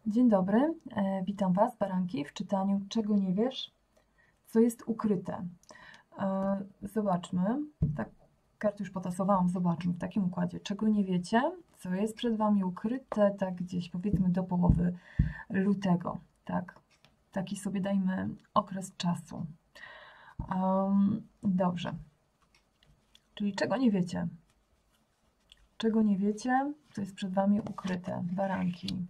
Dzień dobry, witam Was, baranki, w czytaniu Czego nie wiesz, co jest ukryte. Zobaczmy, tak karty już potasowałam, zobaczmy w takim układzie, czego nie wiecie, co jest przed Wami ukryte, tak gdzieś powiedzmy do połowy lutego, tak? Taki sobie dajmy okres czasu. Dobrze, czyli czego nie wiecie? Czego nie wiecie, co jest przed Wami ukryte, baranki.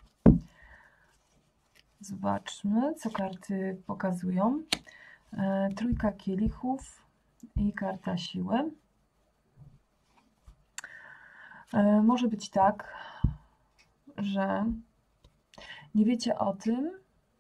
Zobaczmy, co karty pokazują. Trójka kielichów i karta siły. Może być tak, że nie wiecie o tym,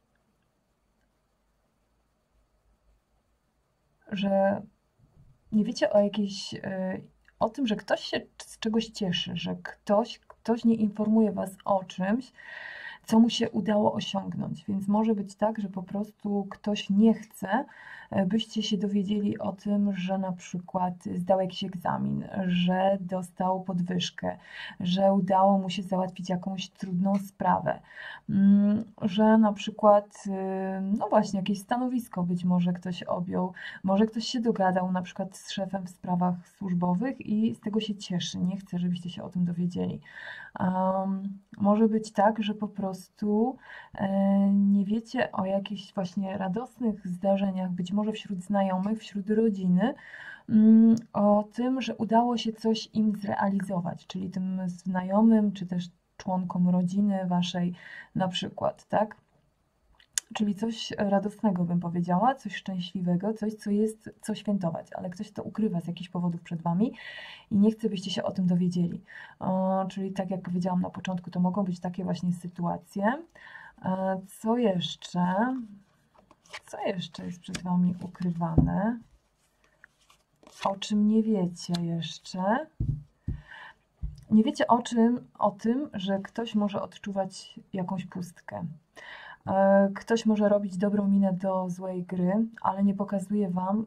że nie wiecie o tym, że ktoś się z czegoś cieszy, że ktoś nie informuje Was o czymś, co mu się udało osiągnąć. Więc może być tak, że po prostu ktoś nie chce, byście się dowiedzieli o tym, że na przykład zdał jakiś egzamin, że dostał podwyżkę, że udało mu się załatwić jakąś trudną sprawę, że na przykład, no właśnie, jakieś stanowisko być może ktoś objął, może ktoś się dogadał na przykład z szefem w sprawach służbowych i z tego się cieszy, nie chce, żebyście się o tym dowiedzieli. Może być tak, że po prostu nie wiecie o jakichś właśnie radosnych zdarzeniach, być może wśród znajomych, wśród rodziny, o tym, że udało się coś im zrealizować, czyli tym znajomym, czy też członkom rodziny waszej na przykład, tak? Czyli coś radosnego bym powiedziała, coś szczęśliwego, coś, co świętować, ale ktoś to ukrywa z jakichś powodów przed Wami i nie chce, byście się o tym dowiedzieli. Czyli tak jak powiedziałam na początku, to mogą być takie właśnie sytuacje. Co jeszcze? Co jeszcze jest przed Wami ukrywane? O czym nie wiecie jeszcze? Nie wiecie o tym, że ktoś może odczuwać jakąś pustkę. Ktoś może robić dobrą minę do złej gry, ale nie pokazuje Wam,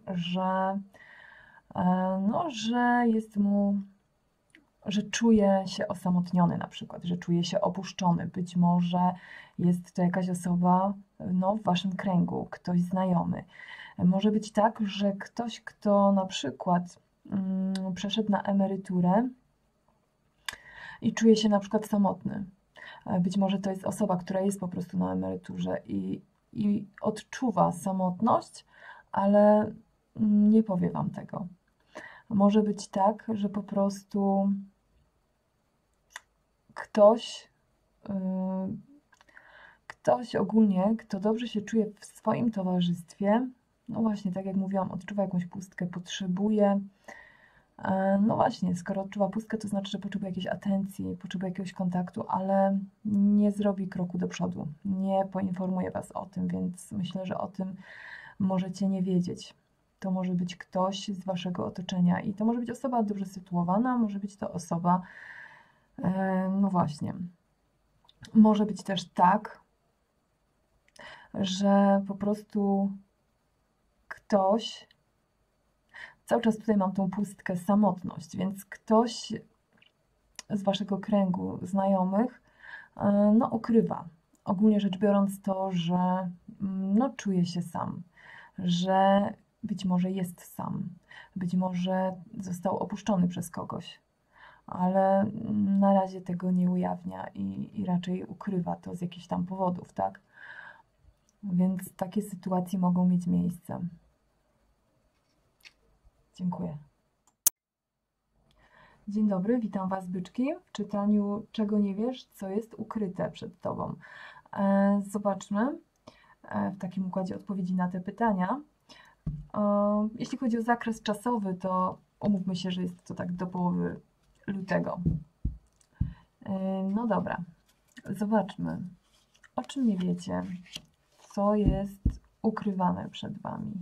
że jest mu, że czuje się osamotniony na przykład, że czuje się opuszczony. Być może jest to jakaś osoba w Waszym kręgu, ktoś znajomy. Może być tak, że ktoś, kto na przykład przeszedł na emeryturę i czuje się na przykład samotny. Być może to jest osoba, która jest po prostu na emeryturze i odczuwa samotność, ale nie powie Wam tego. Może być tak, że po prostu ktoś ogólnie, kto dobrze się czuje w swoim towarzystwie, no właśnie, tak jak mówiłam, odczuwa jakąś pustkę, potrzebuje. No właśnie, skoro odczuwa pustkę, to znaczy, że potrzebuje jakiejś atencji, potrzebuje jakiegoś kontaktu, ale nie zrobi kroku do przodu, nie poinformuje Was o tym, więc myślę, że o tym możecie nie wiedzieć. To może być ktoś z Waszego otoczenia i to może być osoba dobrze sytuowana, może być to osoba, no właśnie, może być też tak, że po prostu ktoś, cały czas tutaj mam tą pustkę, samotność, więc ktoś z Waszego kręgu znajomych, no ukrywa. Ogólnie rzecz biorąc to, że no czuje się sam, że być może jest sam, być może został opuszczony przez kogoś, ale na razie tego nie ujawnia i raczej ukrywa to z jakichś tam powodów, tak? Więc takie sytuacje mogą mieć miejsce. Dziękuję. Dzień dobry, witam Was, byczki, w czytaniu Czego nie wiesz, co jest ukryte przed Tobą. Zobaczmy w takim układzie odpowiedzi na te pytania. Jeśli chodzi o zakres czasowy, to umówmy się, że jest to tak do połowy lutego. No dobra, zobaczmy, o czym nie wiecie, co jest ukrywane przed Wami.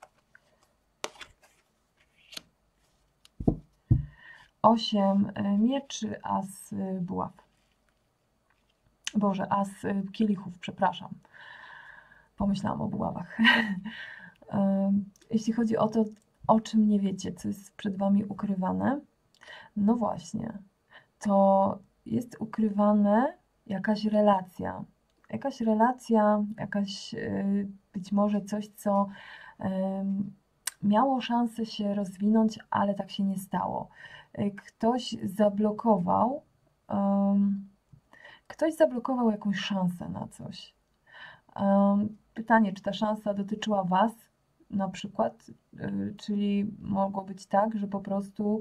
Osiem mieczy, as buław. Boże, as kielichów, przepraszam. Pomyślałam o buławach. Jeśli chodzi o to, o czym nie wiecie, co jest przed Wami ukrywane, no właśnie, to jest ukrywane jakaś relacja, być może coś, co miało szansę się rozwinąć, ale tak się nie stało. Ktoś zablokował, ktoś zablokował jakąś szansę na coś. Pytanie, czy ta szansa dotyczyła Was na przykład, czyli mogło być tak, że po prostu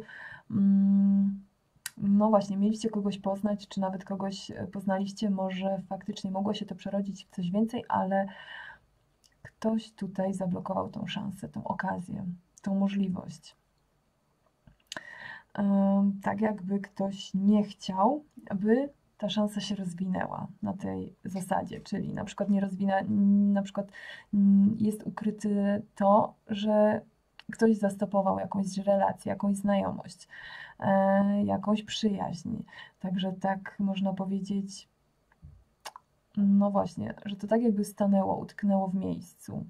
no właśnie, mieliście kogoś poznać, czy nawet kogoś poznaliście, może faktycznie mogło się to przerodzić w coś więcej, ale ktoś tutaj zablokował tą szansę, tą okazję, tą możliwość. Tak jakby ktoś nie chciał, by ta szansa się rozwinęła na tej zasadzie, czyli na przykład jest ukryte to, że ktoś zastopował jakąś relację, jakąś znajomość, jakąś przyjaźń. Także tak można powiedzieć, no właśnie, że to tak jakby stanęło, utknęło w miejscu.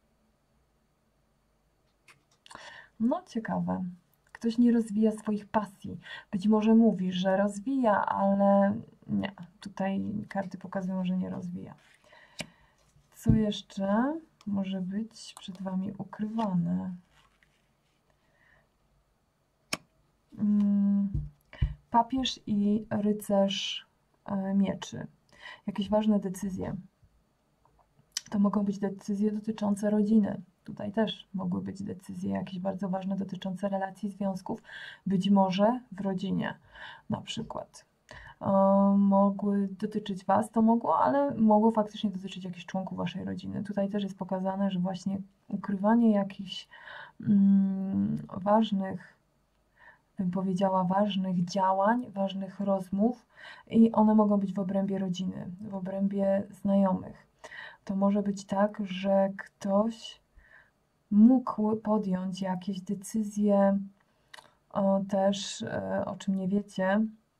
No ciekawe. Ktoś nie rozwija swoich pasji. Być może mówi, że rozwija, ale nie. Tutaj karty pokazują, że nie rozwija. Co jeszcze może być przed Wami ukrywane? Papież i rycerz mieczy. Jakieś ważne decyzje. To mogą być decyzje dotyczące rodziny. Tutaj też mogły być decyzje jakieś bardzo ważne dotyczące relacji, związków, być może w rodzinie na przykład. Mogły dotyczyć Was, to mogło, ale mogło faktycznie dotyczyć jakichś członków Waszej rodziny. Tutaj też jest pokazane, że właśnie ukrywanie jakichś ważnych, bym powiedziała, ważnych działań, ważnych rozmów i one mogą być w obrębie rodziny, w obrębie znajomych. To może być tak, że ktoś mógł podjąć jakieś decyzje, też o czym nie wiecie,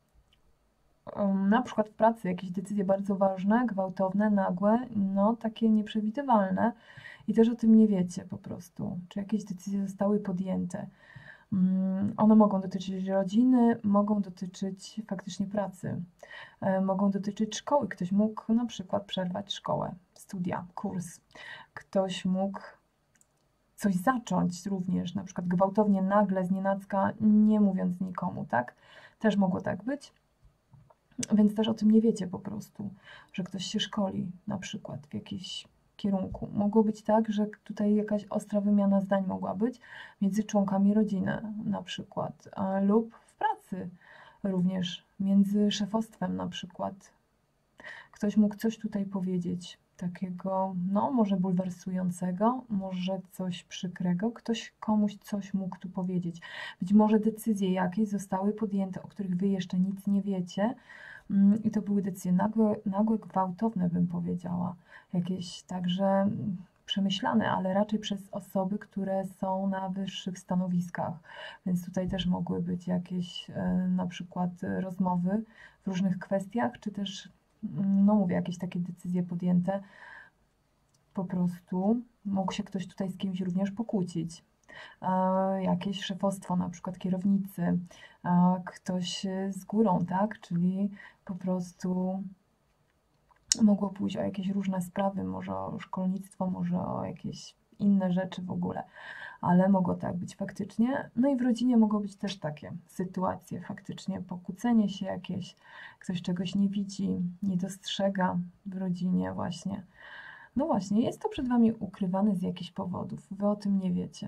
na przykład w pracy jakieś decyzje bardzo ważne, gwałtowne, nagłe, no takie nieprzewidywalne i też o tym nie wiecie po prostu, czy jakieś decyzje zostały podjęte. One mogą dotyczyć rodziny, mogą dotyczyć faktycznie pracy, mogą dotyczyć szkoły. Ktoś mógł na przykład przerwać szkołę, studia, kurs. Ktoś mógł coś zacząć również, na przykład gwałtownie, nagle, znienacka, nie mówiąc nikomu, tak? Też mogło tak być. Więc też o tym nie wiecie po prostu, że ktoś się szkoli na przykład w jakimś kierunku. Mogło być tak, że tutaj jakaś ostra wymiana zdań mogła być między członkami rodziny na przykład, lub w pracy również, między szefostwem na przykład. Ktoś mógł coś tutaj powiedzieć takiego, no może bulwersującego, może coś przykrego, ktoś komuś coś mógł tu powiedzieć. Być może decyzje jakieś zostały podjęte, o których Wy jeszcze nic nie wiecie, i to były decyzje nagłe, gwałtowne, bym powiedziała. Jakieś także przemyślane, ale raczej przez osoby, które są na wyższych stanowiskach. Więc tutaj też mogły być jakieś na przykład rozmowy w różnych kwestiach, czy też, no mówię, jakieś takie decyzje podjęte. Po prostu mógł się ktoś tutaj z kimś również pokłócić. Jakieś szefostwo, na przykład kierownicy, ktoś z górą, tak? Czyli po prostu mogło pójść o jakieś różne sprawy, może o szkolnictwo, może o jakieś inne rzeczy w ogóle, ale mogło tak być faktycznie. No i w rodzinie mogą być też takie sytuacje, faktycznie pokłócenie się jakieś, ktoś czegoś nie widzi, nie dostrzega w rodzinie właśnie. No właśnie, jest to przed Wami ukrywane z jakichś powodów, Wy o tym nie wiecie.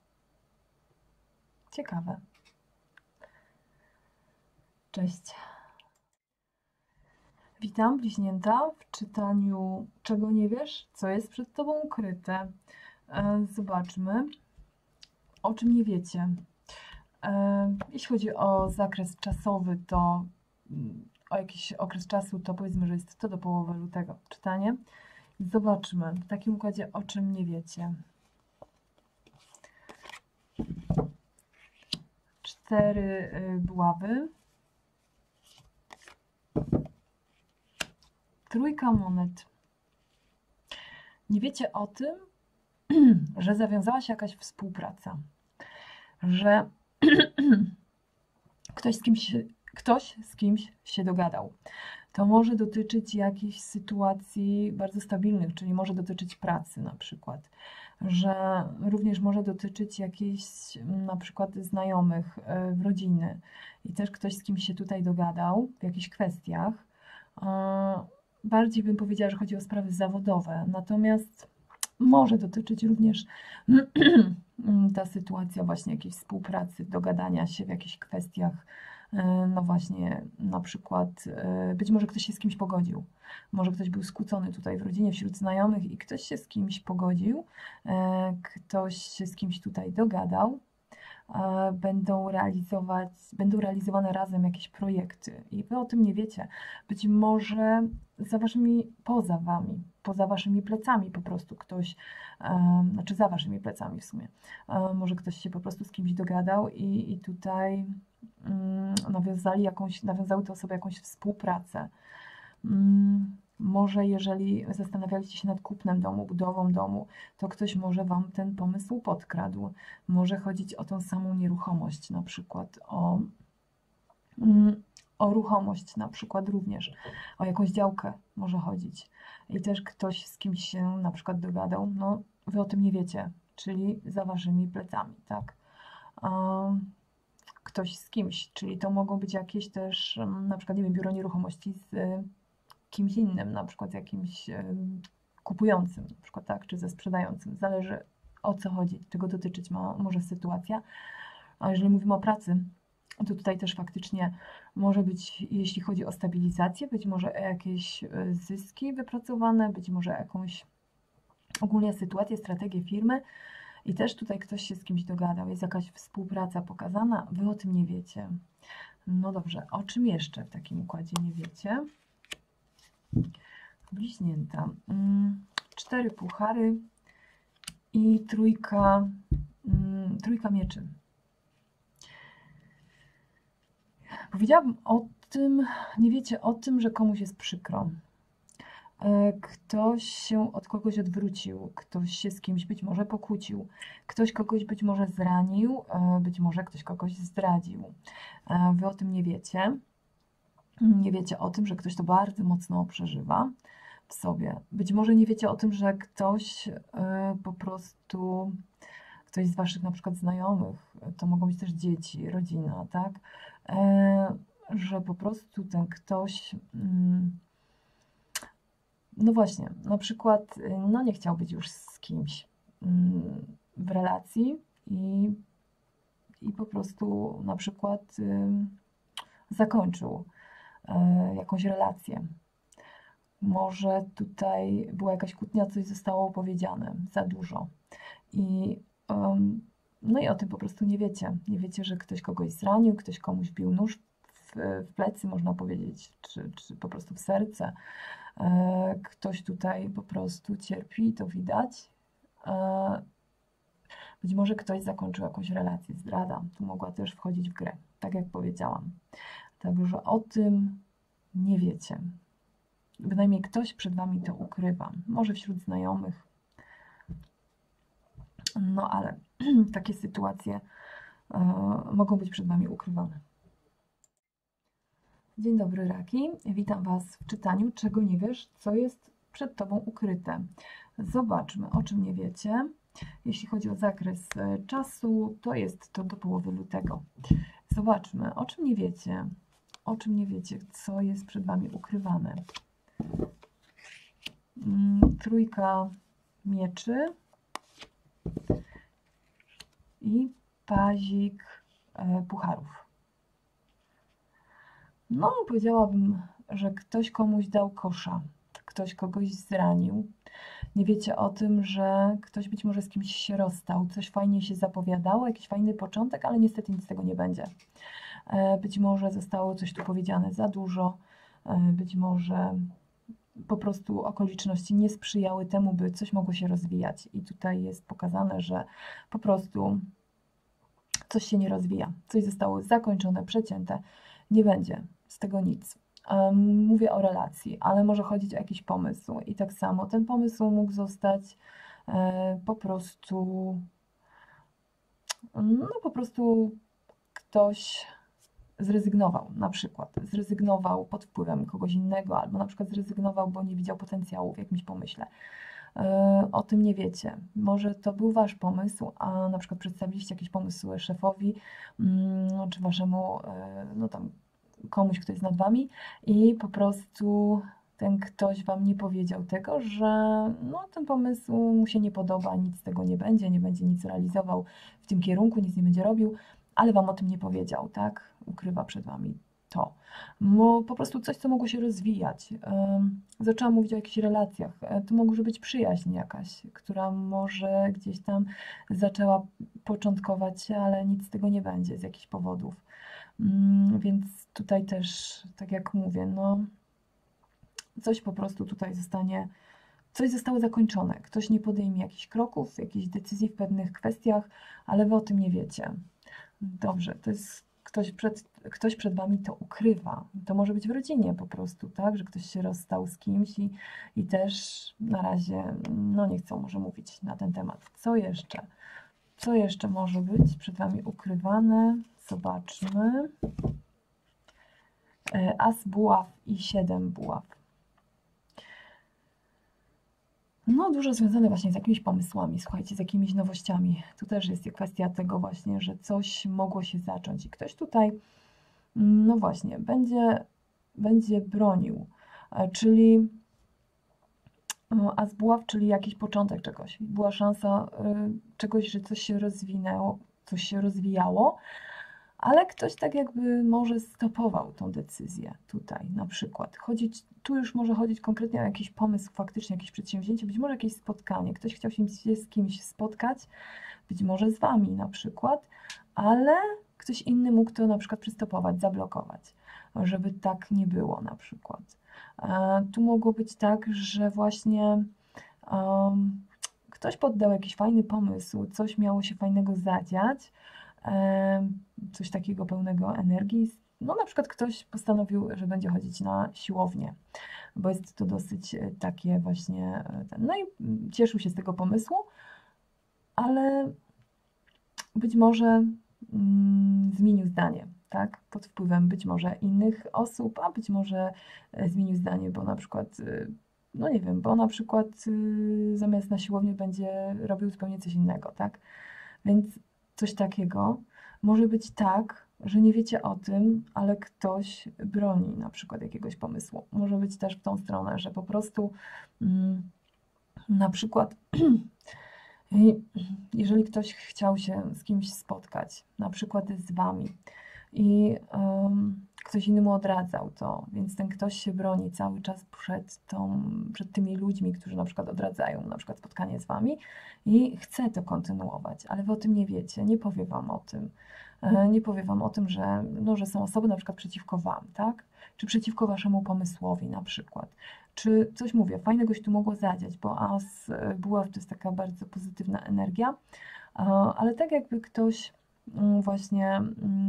Ciekawe. Cześć. Witam, bliźnięta, w czytaniu Czego nie wiesz, co jest przed Tobą ukryte. Zobaczmy, o czym nie wiecie. Jeśli chodzi o zakres czasowy, to o jakiś okres czasu, to powiedzmy, że jest to do połowy lutego czytanie. Zobaczmy w takim układzie, o czym nie wiecie. 4 buławy. Trójka monet. Nie wiecie o tym, że zawiązała się jakaś współpraca, że ktoś z kimś się dogadał. To może dotyczyć jakichś sytuacji bardzo stabilnych, czyli może dotyczyć pracy na przykład, że również może dotyczyć jakichś na przykład znajomych, rodziny i też ktoś z kimś się tutaj dogadał w jakichś kwestiach. Bardziej bym powiedziała, że chodzi o sprawy zawodowe, natomiast może dotyczyć również ta sytuacja właśnie jakiejś współpracy, dogadania się w jakichś kwestiach, no właśnie na przykład być może ktoś się z kimś pogodził, może ktoś był skłócony tutaj w rodzinie, wśród znajomych i ktoś się z kimś pogodził, ktoś się z kimś tutaj dogadał, będą realizowane razem jakieś projekty i wy o tym nie wiecie. Być może poza waszymi plecami po prostu ktoś, znaczy za waszymi plecami w sumie, może ktoś się po prostu z kimś dogadał i tutaj nawiązały te osoby jakąś współpracę. Może jeżeli zastanawialiście się nad kupnem domu, budową domu, to ktoś może wam ten pomysł podkradł. Może chodzić o tą samą nieruchomość, na przykład o ruchomość na przykład również, o jakąś działkę może chodzić. I też ktoś z kimś się na przykład dogadał, no wy o tym nie wiecie, czyli za waszymi plecami, tak? Ktoś z kimś, czyli to mogą być jakieś też, na przykład, nie wiem, biuro nieruchomości z kimś innym, na przykład z jakimś kupującym, na przykład, tak, czy ze sprzedającym. Zależy o co chodzi, czego dotyczyć może sytuacja. A jeżeli mówimy o pracy, to tutaj też faktycznie może być, jeśli chodzi o stabilizację, być może jakieś zyski wypracowane, być może jakąś ogólnie sytuację, strategię firmy i też tutaj ktoś się z kimś dogadał, jest jakaś współpraca pokazana, wy o tym nie wiecie. No dobrze, o czym jeszcze w takim układzie nie wiecie? Bliźnięta. 4 puchary i trójka mieczy. Powiedziałabym o tym, nie wiecie o tym, że komuś jest przykro. Ktoś się od kogoś odwrócił, ktoś się z kimś być może pokłócił, ktoś kogoś być może zranił, być może ktoś kogoś zdradził. Wy o tym nie wiecie. Nie wiecie o tym, że ktoś to bardzo mocno przeżywa w sobie. Być może nie wiecie o tym, że ktoś po prostu, ktoś z waszych na przykład znajomych, to mogą być też dzieci, rodzina, tak? Że po prostu ten ktoś, no właśnie, na przykład, no nie chciał być już z kimś w relacji i po prostu na przykład zakończył jakąś relację. Może tutaj była jakaś kłótnia, coś zostało powiedziane za dużo. No i o tym po prostu nie wiecie. Nie wiecie, że ktoś kogoś zranił, ktoś komuś wbił nóż w plecy, można powiedzieć, czy po prostu w serce. Ktoś tutaj po prostu cierpi, to widać. Być może ktoś zakończył jakąś relację, zdrada. Tu mogła też wchodzić w grę, tak jak powiedziałam. Także o tym nie wiecie. Bynajmniej ktoś przed wami to ukrywa. Może wśród znajomych. No ale takie sytuacje mogą być przed wami ukrywane. Dzień dobry, Raki. Witam was w czytaniu Czego nie wiesz, co jest przed tobą ukryte. Zobaczmy, o czym nie wiecie. Jeśli chodzi o zakres czasu, to jest to do połowy lutego. Zobaczmy, o czym nie wiecie. O czym nie wiecie, co jest przed wami ukrywane. Trójka mieczy i pazik pucharów. No, powiedziałabym, że ktoś komuś dał kosza, ktoś kogoś zranił. Nie wiecie o tym, że ktoś być może z kimś się rozstał, coś fajnie się zapowiadało, jakiś fajny początek, ale niestety nic z tego nie będzie. Być może zostało coś tu powiedziane za dużo, być może po prostu okoliczności nie sprzyjały temu, by coś mogło się rozwijać. I tutaj jest pokazane, że po prostu coś się nie rozwija, coś zostało zakończone, przecięte, nie będzie z tego nic. Mówię o relacji, ale może chodzić o jakiś pomysł i tak samo ten pomysł mógł zostać po prostu, no po prostu ktoś zrezygnował na przykład, zrezygnował pod wpływem kogoś innego, albo na przykład zrezygnował, bo nie widział potencjału w jakimś pomyśle. O tym nie wiecie. Może to był Wasz pomysł, a na przykład przedstawiliście jakiś pomysł szefowi, czy Waszemu, no tam komuś, kto jest nad Wami i po prostu ten ktoś Wam nie powiedział tego, że no, ten pomysł mu się nie podoba, nic z tego nie będzie nic realizował w tym kierunku, nic nie będzie robił, ale Wam o tym nie powiedział, tak? Ukrywa przed Wami to. Po prostu coś, co mogło się rozwijać. Zaczęłam mówić o jakichś relacjach. To może być przyjaźń jakaś, która może gdzieś tam zaczęła początkować się, ale nic z tego nie będzie z jakichś powodów. Więc tutaj też, tak jak mówię, no coś po prostu tutaj zostanie, coś zostało zakończone. Ktoś nie podejmie jakichś kroków, jakichś decyzji w pewnych kwestiach, ale Wy o tym nie wiecie. Dobrze, to jest ktoś przed Wami to ukrywa. To może być w rodzinie po prostu, tak? Że ktoś się rozstał z kimś i też na razie no nie chcą może mówić na ten temat. Co jeszcze? Co jeszcze może być przed Wami ukrywane? Zobaczmy. As buław i 7 buław. No, dużo związane właśnie z jakimiś pomysłami, słuchajcie, z jakimiś nowościami. Tu też jest kwestia tego właśnie, że coś mogło się zacząć i ktoś tutaj, no właśnie, będzie bronił, czyli as buław, czyli jakiś początek czegoś. Była szansa czegoś, że coś się rozwinęło, coś się rozwijało, ale ktoś tak jakby może stopował tą decyzję tutaj na przykład. Tu już może chodzić konkretnie o jakiś pomysł, faktycznie jakieś przedsięwzięcie, być może jakieś spotkanie. Ktoś chciał się z kimś spotkać, być może z Wami na przykład, ale ktoś inny mógł to na przykład przystopować, zablokować, żeby tak nie było na przykład. Tu mogło być tak, że właśnie ktoś poddał jakiś fajny pomysł, coś miało się fajnego zadziać, coś takiego pełnego energii. No na przykład ktoś postanowił, że będzie chodzić na siłownię, bo jest to dosyć takie właśnie, no i cieszył się z tego pomysłu, ale być może zmienił zdanie, tak, pod wpływem być może innych osób, a być może zmienił zdanie, bo na przykład, no nie wiem, bo na przykład zamiast na siłownię będzie robił zupełnie coś innego, tak, więc coś takiego może być tak, że nie wiecie o tym, ale ktoś broni na przykład jakiegoś pomysłu. Może być też w tą stronę, że po prostu na przykład jeżeli ktoś chciał się z kimś spotkać, na przykład z Wami i ktoś inny mu odradzał to, więc ten ktoś się broni cały czas przed tymi ludźmi, którzy na przykład odradzają na przykład spotkanie z Wami i chce to kontynuować, ale Wy o tym nie wiecie, nie powie Wam o tym. Nie powie Wam o tym, że, no, że są osoby na przykład przeciwko Wam, tak? Czy przeciwko Waszemu pomysłowi na przykład. Czy coś mówię, fajnego się tu mogło zadziać, bo as buław to jest taka bardzo pozytywna energia, ale tak jakby ktoś właśnie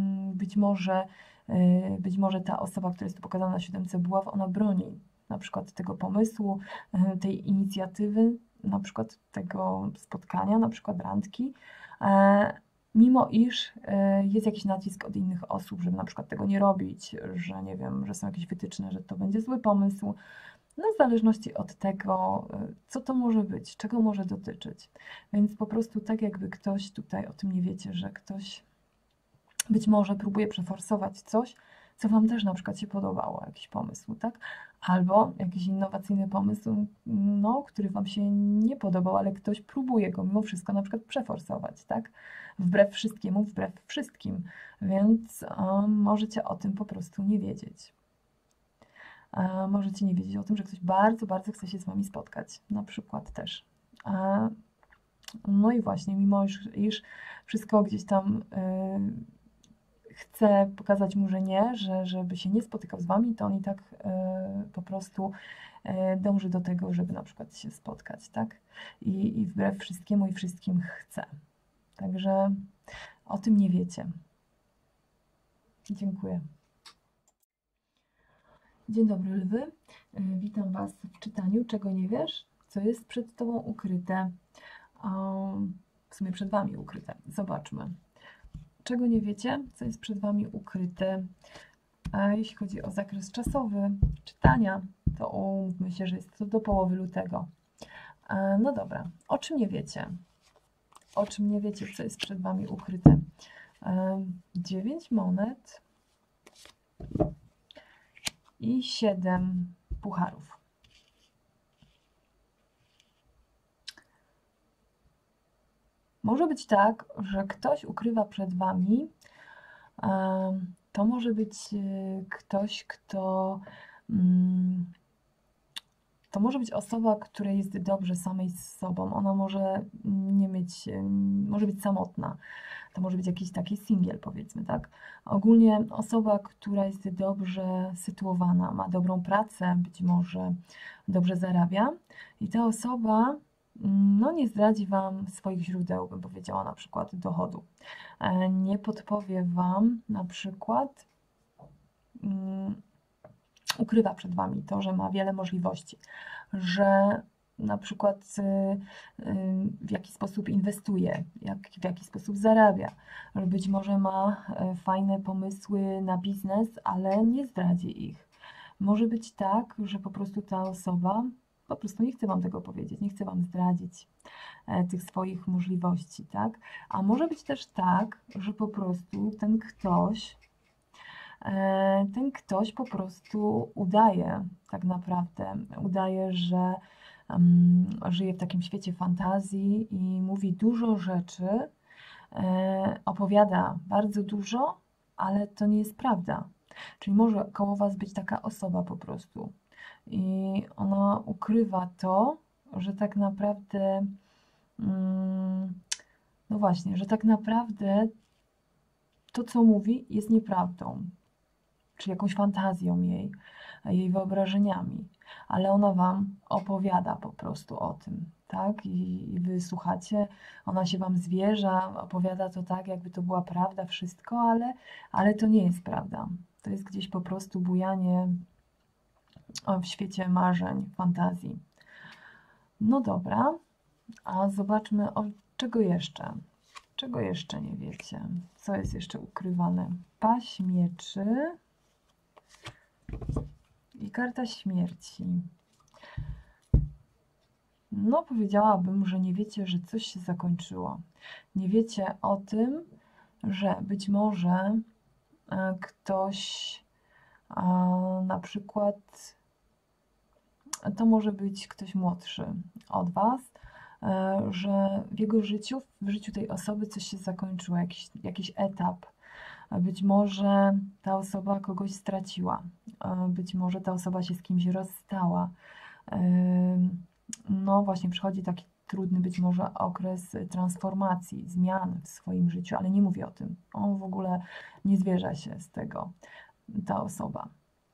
być może ta osoba, która jest tu pokazana na 7 buław, ona broni na przykład tego pomysłu, tej inicjatywy, na przykład tego spotkania, na przykład randki, mimo iż jest jakiś nacisk od innych osób, żeby na przykład tego nie robić, że nie wiem, że są jakieś wytyczne, że to będzie zły pomysł. No w zależności od tego, co to może być, czego może dotyczyć. Więc po prostu tak jakby ktoś tutaj o tym nie wiecie, że ktoś być może próbuje przeforsować coś, co Wam też na przykład się podobało, jakiś pomysł, tak? Albo jakiś innowacyjny pomysł, no, który Wam się nie podobał, ale ktoś próbuje go mimo wszystko na przykład przeforsować, tak? Wbrew wszystkiemu, wbrew wszystkim, więc możecie o tym po prostu nie wiedzieć. Możecie nie wiedzieć o tym, że ktoś bardzo, bardzo chce się z Wami spotkać, na przykład też. No i właśnie, mimo iż wszystko gdzieś tam chce pokazać mu, że nie, żeby się nie spotykał z Wami, to on i tak po prostu dąży do tego, żeby na przykład się spotkać, tak? I wbrew wszystkiemu i wszystkim chce. Także o tym nie wiecie. Dziękuję. Dzień dobry, lwy. Witam Was w czytaniu Czego nie wiesz, co jest przed Tobą ukryte, w sumie przed Wami ukryte. Zobaczmy. czego nie wiecie, co jest przed Wami ukryte. A jeśli chodzi o zakres czasowy czytania, to umówmy się, że jest to do połowy lutego. No dobra, o czym nie wiecie? O czym nie wiecie, co jest przed Wami ukryte? 9 monet i 7 pucharów. Może być tak, że ktoś ukrywa przed Wami. To może być ktoś, kto. To może być osoba, która jest dobrze samej z sobą. Ona może nie mieć, może być samotna. To może być jakiś taki singiel, powiedzmy, tak? Ogólnie osoba, która jest dobrze sytuowana, ma dobrą pracę, być może dobrze zarabia i ta osoba no, nie zdradzi Wam swoich źródeł, bym powiedziała, na przykład dochodu. Nie podpowie Wam na przykład, ukrywa przed Wami to, że ma wiele możliwości, że na przykład w jaki sposób inwestuje, w jaki sposób zarabia, że być może ma fajne pomysły na biznes, ale nie zdradzi ich. Może być tak, że po prostu ta osoba po prostu nie chce Wam tego powiedzieć, nie chce Wam zdradzić tych swoich możliwości, tak? A może być też tak, że po prostu ten ktoś po prostu udaje, tak naprawdę, udaje, że żyje w takim świecie fantazji i mówi dużo rzeczy, opowiada bardzo dużo, ale to nie jest prawda. Czyli może koło Was być taka osoba po prostu i ona ukrywa to, że tak naprawdę, no właśnie, że tak naprawdę to, co mówi, jest nieprawdą, czy jakąś fantazją jej wyobrażeniami, ale ona Wam opowiada po prostu o tym, tak? I Wy słuchacie, ona się Wam zwierza, opowiada to tak, jakby to była prawda, wszystko, ale to nie jest prawda. To jest gdzieś po prostu bujanie w świecie marzeń, fantazji. No dobra, a zobaczmy, czego jeszcze. Czego jeszcze nie wiecie? Co jest jeszcze ukrywane? Paź mieczy i karta śmierci. No, powiedziałabym, że nie wiecie, że coś się zakończyło. Nie wiecie o tym, że być może ktoś na przykład, to może być ktoś młodszy od Was, że w jego życiu, w życiu tej osoby coś się zakończyło, jakiś etap. Być może ta osoba kogoś straciła, być może ta osoba się z kimś rozstała. No właśnie, przychodzi taki trudny być może okres transformacji, zmian w swoim życiu, ale nie mówi o tym. On w ogóle nie zwierza się z tego, ta osoba.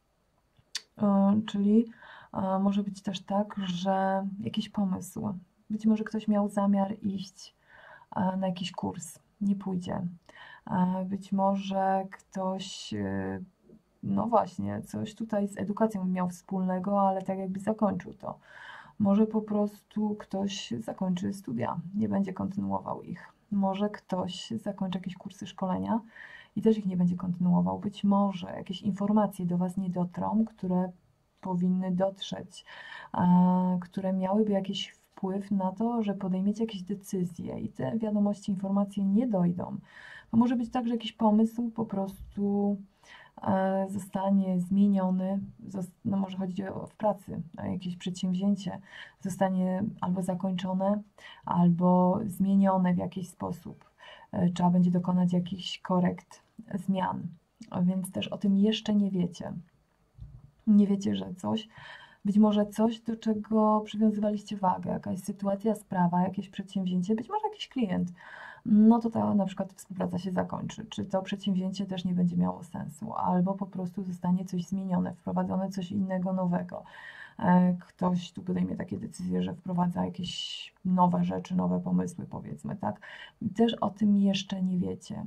Czyli może być też tak, że jakiś pomysł, być może ktoś miał zamiar iść na jakiś kurs, nie pójdzie. Być może ktoś, no właśnie, coś tutaj z edukacją miał wspólnego, ale tak jakby zakończył to. Może po prostu ktoś zakończy studia, nie będzie kontynuował ich. Może ktoś zakończy jakieś kursy szkolenia i też ich nie będzie kontynuował. Być może jakieś informacje do Was nie dotrą, które powinny dotrzeć, które miałyby jakiś wpływ na to, że podejmiecie jakieś decyzje i te wiadomości, informacje nie dojdą. To może być tak, że jakiś pomysł po prostu zostanie zmieniony, no może chodzić w pracy, jakieś przedsięwzięcie zostanie albo zakończone, albo zmienione w jakiś sposób. Trzeba będzie dokonać jakichś korekt, zmian, więc też o tym jeszcze nie wiecie. Nie wiecie, że coś, być może coś, do czego przywiązywaliście wagę, jakaś sytuacja, sprawa, jakieś przedsięwzięcie, być może jakiś klient, no to ta na przykład współpraca się zakończy, czy to przedsięwzięcie też nie będzie miało sensu, albo po prostu zostanie coś zmienione, wprowadzone coś innego, nowego. Ktoś tu podejmie takie decyzje, że wprowadza jakieś nowe rzeczy, nowe pomysły, powiedzmy, tak? I też o tym jeszcze nie wiecie.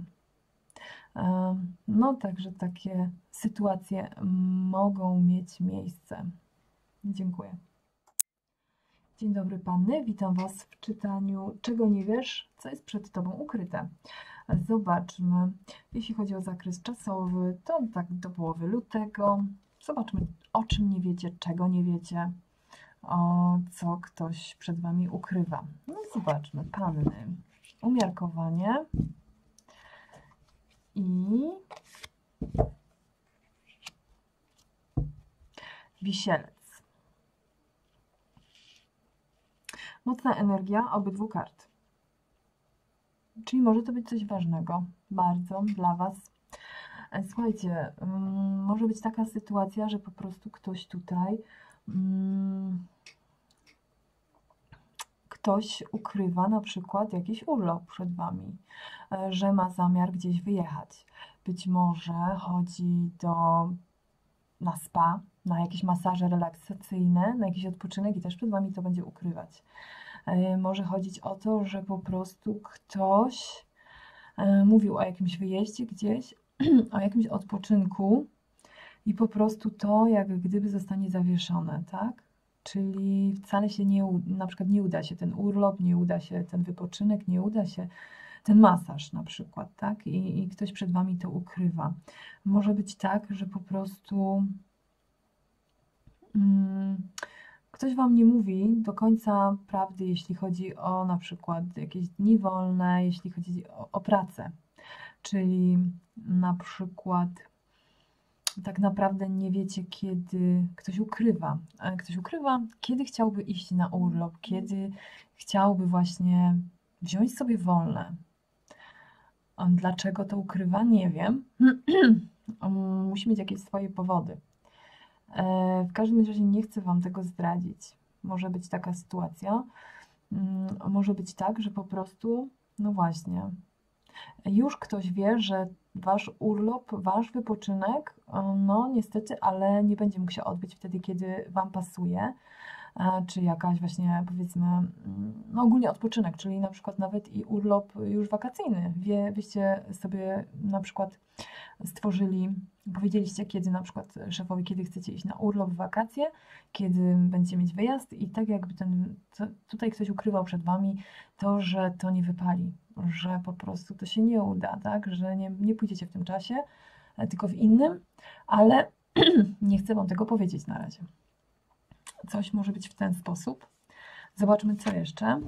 No, także takie sytuacje mogą mieć miejsce. Dziękuję. Dzień dobry Panny, witam Was w czytaniu Czego nie wiesz, co jest przed Tobą ukryte. Zobaczmy, jeśli chodzi o zakres czasowy, to tak do połowy lutego. Zobaczmy, o czym nie wiecie, czego nie wiecie, o co ktoś przed Wami ukrywa. No zobaczmy, panny, umiarkowanie i wisielec. Mocna energia obydwu kart. Czyli może to być coś ważnego, bardzo dla Was. Słuchajcie, może być taka sytuacja, że po prostu ktoś tutaj, ktoś ukrywa na przykład jakiś urlop przed Wami, że ma zamiar gdzieś wyjechać. Być może chodzi na spa, na jakieś masaże relaksacyjne, na jakiś odpoczynek i też przed Wami to będzie ukrywać. Może chodzić o to, że po prostu ktoś mówił o jakimś wyjeździe gdzieś, o jakimś odpoczynku i po prostu to jak gdyby zostanie zawieszone, tak? Czyli wcale się na przykład nie uda się ten urlop, nie uda się ten wypoczynek, nie uda się ten masaż na przykład, tak? I ktoś przed Wami to ukrywa. Może być tak, że po prostu ktoś Wam nie mówi do końca prawdy, jeśli chodzi o na przykład jakieś dni wolne, jeśli chodzi o pracę. Czyli na przykład tak naprawdę nie wiecie, kiedy ktoś ukrywa. Ktoś ukrywa, kiedy chciałby iść na urlop, kiedy chciałby właśnie wziąć sobie wolne. Dlaczego to ukrywa? Nie wiem. Musi mieć jakieś swoje powody. W każdym razie nie chcę Wam tego zdradzić. Może być taka sytuacja. Może być tak, że po prostu, no właśnie, już ktoś wie, że Wasz urlop, Wasz wypoczynek, no niestety, ale nie będzie mógł się odbyć wtedy, kiedy Wam pasuje, czy jakaś właśnie, powiedzmy, no ogólnie odpoczynek, czyli na przykład nawet i urlop już wakacyjny. Wyście sobie na przykład stworzyli, powiedzieliście kiedy na przykład szefowi, kiedy chcecie iść na urlop, w wakacje, kiedy będziecie mieć wyjazd i tak jakby tutaj ktoś ukrywał przed Wami to, że to nie wypali, że po prostu to się nie uda, tak, że nie pójdziecie w tym czasie, tylko w innym, ale nie chcę Wam tego powiedzieć na razie. Coś może być w ten sposób. Zobaczmy, co jeszcze.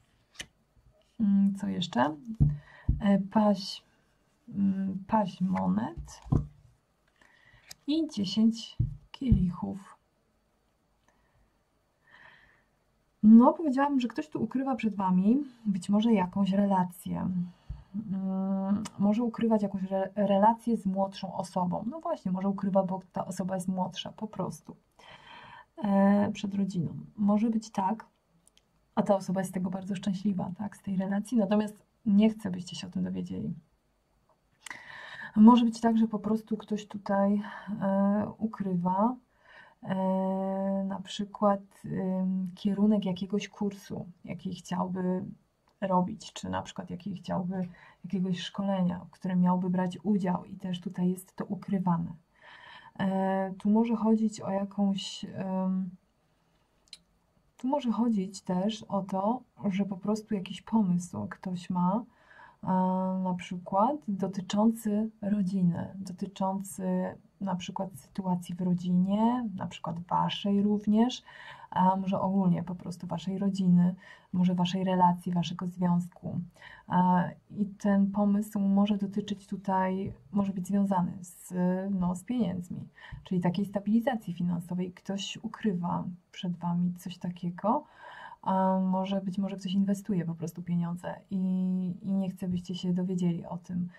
Co jeszcze? Paź monet i 10 kielichów. No, powiedziałam, że ktoś tu ukrywa przed Wami być może jakąś relację. Może ukrywać jakąś relację z młodszą osobą. No właśnie, może ukrywa, bo ta osoba jest młodsza, po prostu. Przed rodziną. Może być tak, a ta osoba jest z tego bardzo szczęśliwa, tak, z tej relacji, natomiast nie chce, byście się o tym dowiedzieli. Może być tak, że po prostu ktoś tutaj ukrywa na przykład kierunek jakiegoś kursu, jaki chciałby robić, czy na przykład jakiegoś szkolenia, w którym miałby brać udział i też tutaj jest to ukrywane. Tu może chodzić o jakąś... Tu może chodzić też o to, że po prostu jakiś pomysł ktoś ma, na przykład dotyczący rodziny, dotyczący na przykład sytuacji w rodzinie, na przykład Waszej również, a może ogólnie po prostu Waszej rodziny, może Waszej relacji, Waszego związku. I ten pomysł może dotyczyć tutaj, może być związany z pieniędzmi, czyli takiej stabilizacji finansowej. Ktoś ukrywa przed Wami coś takiego, a być może ktoś inwestuje po prostu pieniądze i nie chce, byście się dowiedzieli o tym.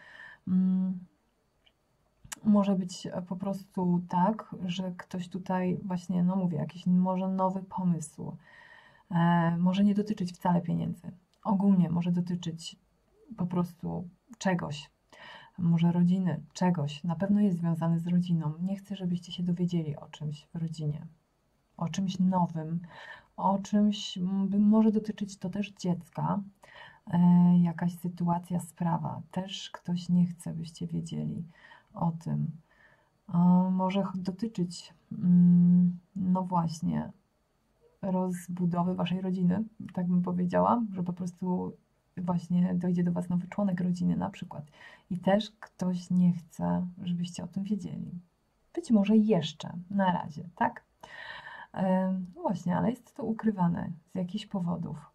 Może być po prostu tak, że ktoś tutaj właśnie, no mówię, jakiś może nowy pomysł, może nie dotyczyć wcale pieniędzy. Ogólnie może dotyczyć po prostu czegoś, może rodziny, czegoś. Na pewno jest związany z rodziną. Nie chcę, żebyście się dowiedzieli o czymś w rodzinie, o czymś nowym, o czymś, może dotyczyć to też dziecka, jakaś sytuacja, sprawa. Też ktoś nie chce, byście wiedzieli o tym. Może dotyczyć, no właśnie, rozbudowy Waszej rodziny, tak bym powiedziała, że po prostu właśnie dojdzie do Was nowy członek rodziny na przykład i też ktoś nie chce, żebyście o tym wiedzieli. Być może jeszcze, na razie, tak? No właśnie, ale jest to ukrywane z jakichś powodów.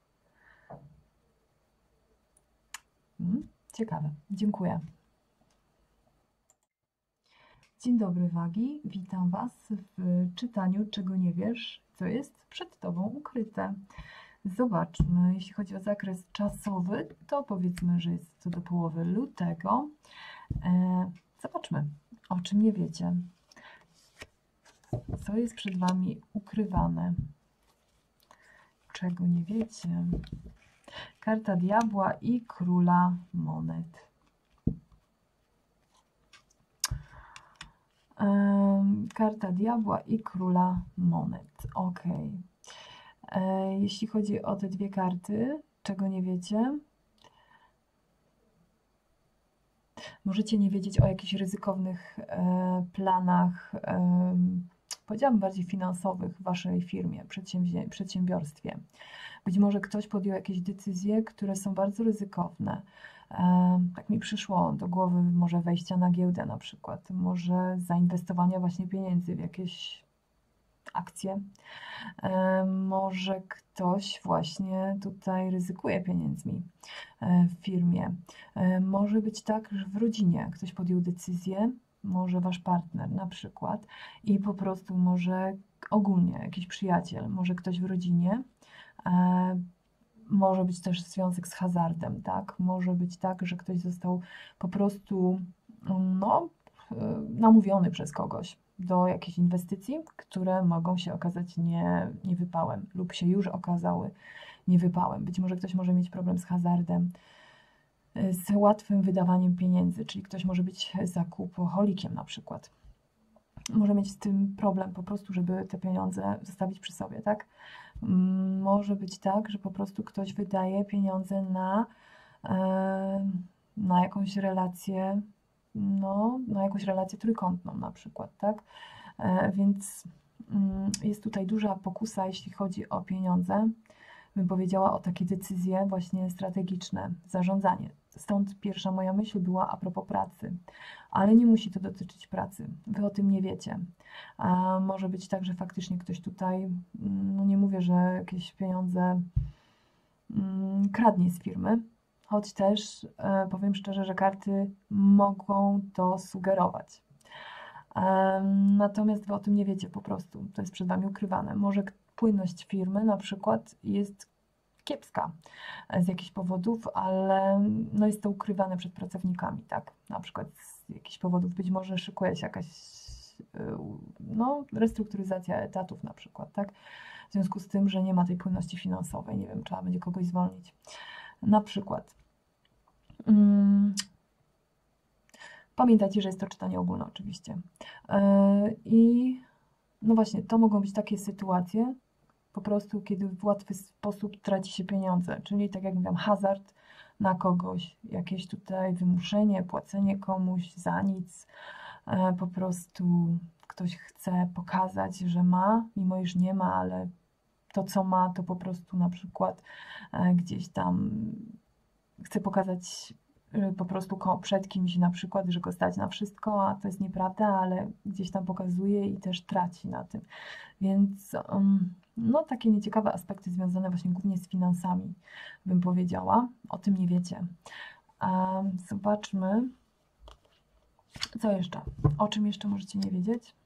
Ciekawe, dziękuję. Dzień dobry wagi, witam Was w czytaniu Czego nie wiesz, co jest przed Tobą ukryte. Zobaczmy, jeśli chodzi o zakres czasowy, to powiedzmy, że jest to do połowy lutego. Zobaczmy, o czym nie wiecie, co jest przed Wami ukrywane, czego nie wiecie. Karta diabła i króla monet. Karta diabła i króla monet. Ok. Jeśli chodzi o te dwie karty, czego nie wiecie, możecie nie wiedzieć o jakichś ryzykownych planach, powiedziałabym bardziej finansowych w Waszej firmie, przedsiębiorstwie. Być może ktoś podjął jakieś decyzje, które są bardzo ryzykowne. Tak mi przyszło do głowy, może wejścia na giełdę na przykład, może zainwestowania właśnie pieniędzy w jakieś akcje. Może ktoś właśnie tutaj ryzykuje pieniędzmi w firmie. Może być tak, że w rodzinie ktoś podjął decyzję, może Wasz partner na przykład i po prostu może ogólnie jakiś przyjaciel, może ktoś w rodzinie. Może być też związek z hazardem, tak? Może być tak, że ktoś został po prostu namówiony przez kogoś do jakichś inwestycji, które mogą się okazać niewypałem lub się już okazały niewypałem. Być może ktoś może mieć problem z hazardem, z łatwym wydawaniem pieniędzy, czyli ktoś może być zakupoholikiem na przykład. Może mieć z tym problem po prostu, żeby te pieniądze zostawić przy sobie, tak? Może być tak, że po prostu ktoś wydaje pieniądze na jakąś relację, na jakąś relację trójkątną na przykład, tak? Więc jest tutaj duża pokusa, jeśli chodzi o pieniądze. Bym powiedziała o takie decyzje właśnie strategiczne, zarządzanie. Stąd pierwsza moja myśl była a propos pracy. Ale nie musi to dotyczyć pracy. Wy o tym nie wiecie. A może być tak, że faktycznie ktoś tutaj, nie mówię, że jakieś pieniądze kradnie z firmy, choć też powiem szczerze, że karty mogą to sugerować. Natomiast Wy o tym nie wiecie po prostu. To jest przed Wami ukrywane. Może płynność firmy na przykład jest kiepska z jakichś powodów, ale jest to ukrywane przed pracownikami, tak? Na przykład z jakichś powodów być może szykuje się jakaś restrukturyzacja etatów na przykład, tak? W związku z tym, że nie ma tej płynności finansowej, nie wiem, trzeba będzie kogoś zwolnić. Na przykład. Pamiętajcie, że jest to czytanie ogólne oczywiście. I właśnie, to mogą być takie sytuacje, po prostu, kiedy w łatwy sposób traci się pieniądze, czyli tak jak mówiłam, hazard na kogoś, jakieś tutaj wymuszenie, płacenie komuś za nic, po prostu ktoś chce pokazać, że ma, mimo iż nie ma, ale to co ma, to po prostu na przykład gdzieś tam chce pokazać po prostu przed kimś na przykład, że go stać na wszystko, a to jest nieprawda, ale gdzieś tam pokazuje i też traci na tym. Więc takie nieciekawe aspekty związane właśnie głównie z finansami, bym powiedziała. O tym nie wiecie. Zobaczmy, co jeszcze. O czym jeszcze możecie nie wiedzieć?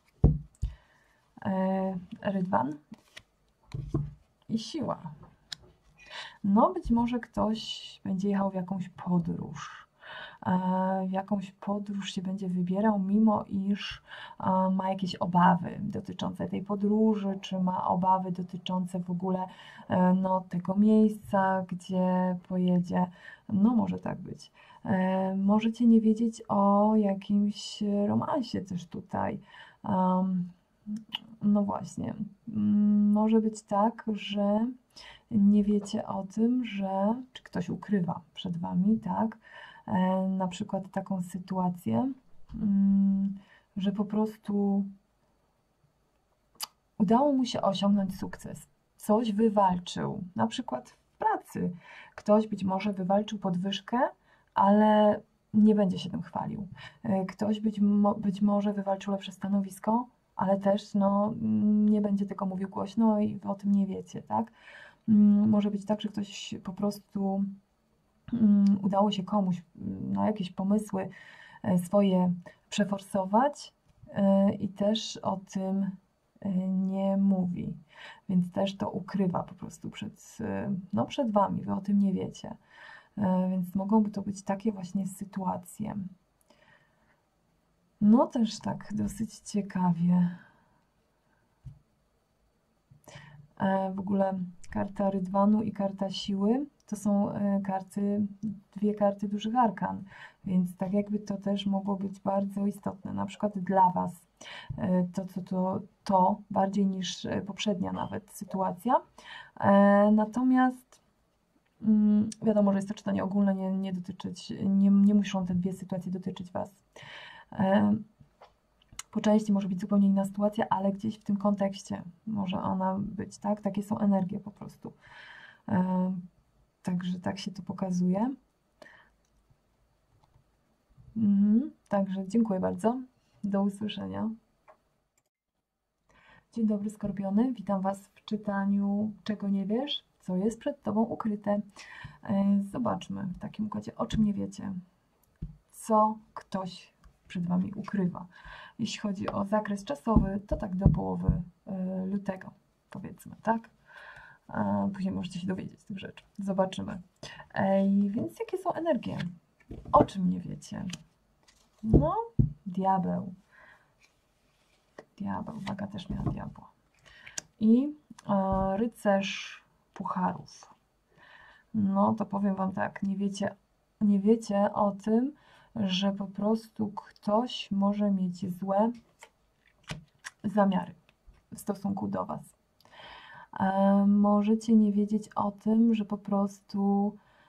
Rydwan i siła. Być może ktoś będzie jechał w jakąś podróż. W jakąś podróż się będzie wybierał, mimo iż ma jakieś obawy dotyczące tej podróży, czy ma obawy dotyczące w ogóle tego miejsca, gdzie pojedzie. Może tak być. Możecie nie wiedzieć o jakimś romansie też tutaj. Właśnie. Może być tak, że nie wiecie o tym, czy ktoś ukrywa przed Wami, tak? Na przykład taką sytuację, że po prostu udało mu się osiągnąć sukces, coś wywalczył, na przykład w pracy. Ktoś być może wywalczył podwyżkę, ale nie będzie się tym chwalił. Ktoś być może wywalczył lepsze stanowisko, ale też no, nie będzie tego mówił głośno i wy o tym nie wiecie, tak? Może być tak, że ktoś po prostu udało się komuś na jakieś pomysły swoje przeforsować i też o tym nie mówi, więc też to ukrywa po prostu no przed wami, wy o tym nie wiecie. Więc mogą to być takie właśnie sytuacje. No też tak dosyć ciekawie. W ogóle karta Rydwanu i karta Siły to są dwie karty dużych arkan, więc tak jakby to też mogło być bardzo istotne, na przykład dla Was. To bardziej niż poprzednia nawet sytuacja. Natomiast wiadomo, że jest to czytanie ogólne, nie muszą te dwie sytuacje dotyczyć Was. Po części może być zupełnie inna sytuacja, ale gdzieś w tym kontekście może ona być, tak? Takie są energie po prostu. Także tak się to pokazuje. Także dziękuję bardzo. Do usłyszenia. Dzień dobry, Skorpiony. Witam Was w czytaniu Czego nie wiesz, co jest przed Tobą ukryte. Zobaczmy w takim układzie, o czym nie wiecie, co ktoś przed Wami ukrywa. Jeśli chodzi o zakres czasowy, to tak do połowy lutego, powiedzmy, tak? Później możecie się dowiedzieć tych rzeczy. Zobaczymy. Więc jakie są energie? O czym nie wiecie? No, diabeł. Diabeł, waga też miała diabła. I rycerz pucharów. No to powiem Wam tak, nie wiecie o tym, że po prostu ktoś może mieć złe zamiary w stosunku do Was. Możecie nie wiedzieć o tym, że po prostu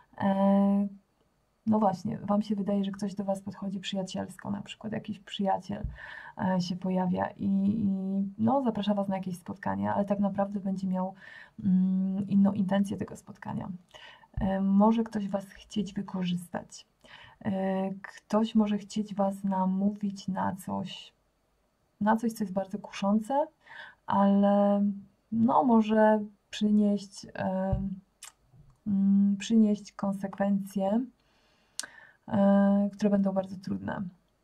no właśnie, Wam się wydaje, że ktoś do Was podchodzi przyjacielsko, na przykład jakiś przyjaciel się pojawia i no, zaprasza Was na jakieś spotkanie, ale tak naprawdę będzie miał inną intencję tego spotkania. Może ktoś Was chcieć wykorzystać. Ktoś może chcieć Was namówić na coś, co jest bardzo kuszące, ale no, może przynieść konsekwencje, które będą bardzo trudne.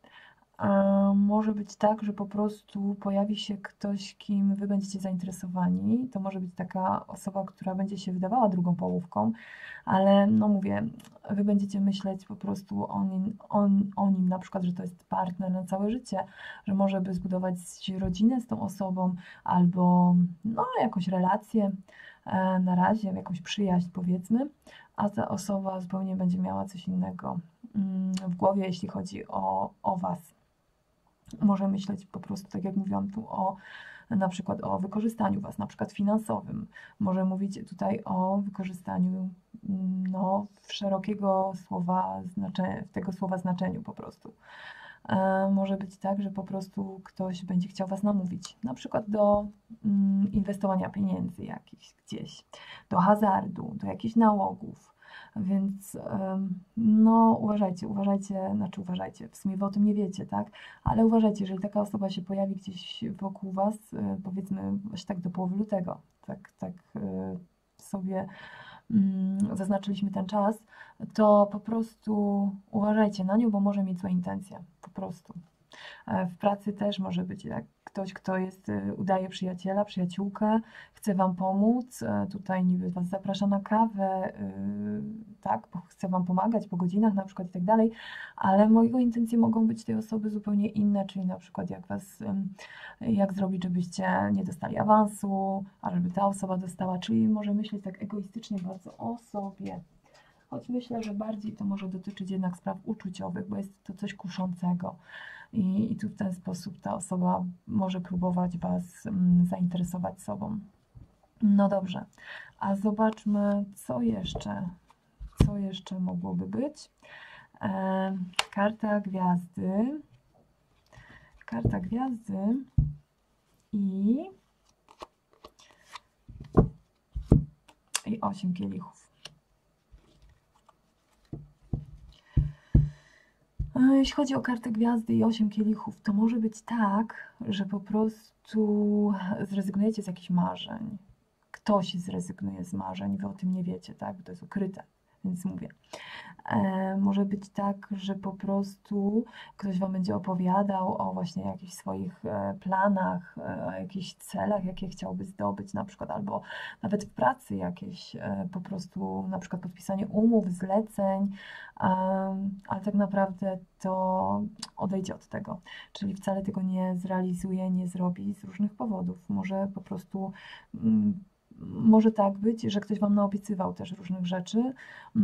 Może być tak, że po prostu pojawi się ktoś, kim Wy będziecie zainteresowani. To może być taka osoba, która będzie się wydawała drugą połówką, ale no mówię, Wy będziecie myśleć po prostu o nim, na przykład, że to jest partner na całe życie, że może by zbudować rodzinę z tą osobą albo no, jakąś relację na razie, jakąś przyjaźń powiedzmy, a ta osoba zupełnie będzie miała coś innego w głowie, jeśli chodzi o Was. Może myśleć po prostu, tak jak mówiłam tu, na przykład o wykorzystaniu Was, na przykład finansowym. Może mówić tutaj o wykorzystaniu no, w szerokiego tego słowa znaczeniu po prostu. Może być tak, że po prostu ktoś będzie chciał Was namówić, na przykład do inwestowania pieniędzy jakichś gdzieś, do hazardu, do jakichś nałogów. Więc no uważajcie, w sumie Wy o tym nie wiecie, tak? Ale uważajcie, jeżeli taka osoba się pojawi gdzieś wokół Was, powiedzmy właśnie tak do połowy lutego, tak sobie zaznaczyliśmy ten czas, to po prostu uważajcie na nią, bo może mieć złe intencje, po prostu. W pracy też może być jak ktoś, kto udaje przyjaciela, przyjaciółkę, chce Wam pomóc, tutaj niby Was zaprasza na kawę, tak, bo chce Wam pomagać po godzinach na przykład i tak dalej, ale jego intencje mogą być tej osoby zupełnie inne, czyli na przykład jak zrobić, żebyście nie dostali awansu, a żeby ta osoba dostała, czyli może myśleć tak egoistycznie bardzo o sobie. Choć myślę, że bardziej to może dotyczyć jednak spraw uczuciowych, bo jest to coś kuszącego. I tu w ten sposób ta osoba może próbować Was zainteresować sobą. No dobrze, a zobaczmy, co jeszcze mogłoby być. Karta gwiazdy. Karta gwiazdy i 8 kielichów. Jeśli chodzi o kartę gwiazdy i 8 kielichów, to może być tak, że po prostu zrezygnujecie z jakichś marzeń. Ktoś zrezygnuje z marzeń, wy o tym nie wiecie, tak? Bo to jest ukryte, więc mówię. Może być tak, że po prostu ktoś wam będzie opowiadał o właśnie jakichś swoich planach, o jakichś celach, jakie chciałby zdobyć na przykład, albo nawet w pracy jakieś po prostu na przykład podpisanie umów, zleceń, ale tak naprawdę to odejdzie od tego, czyli wcale tego nie zrealizuje, nie zrobi z różnych powodów. Może po prostu może tak być, że ktoś wam naobiecywał też różnych rzeczy,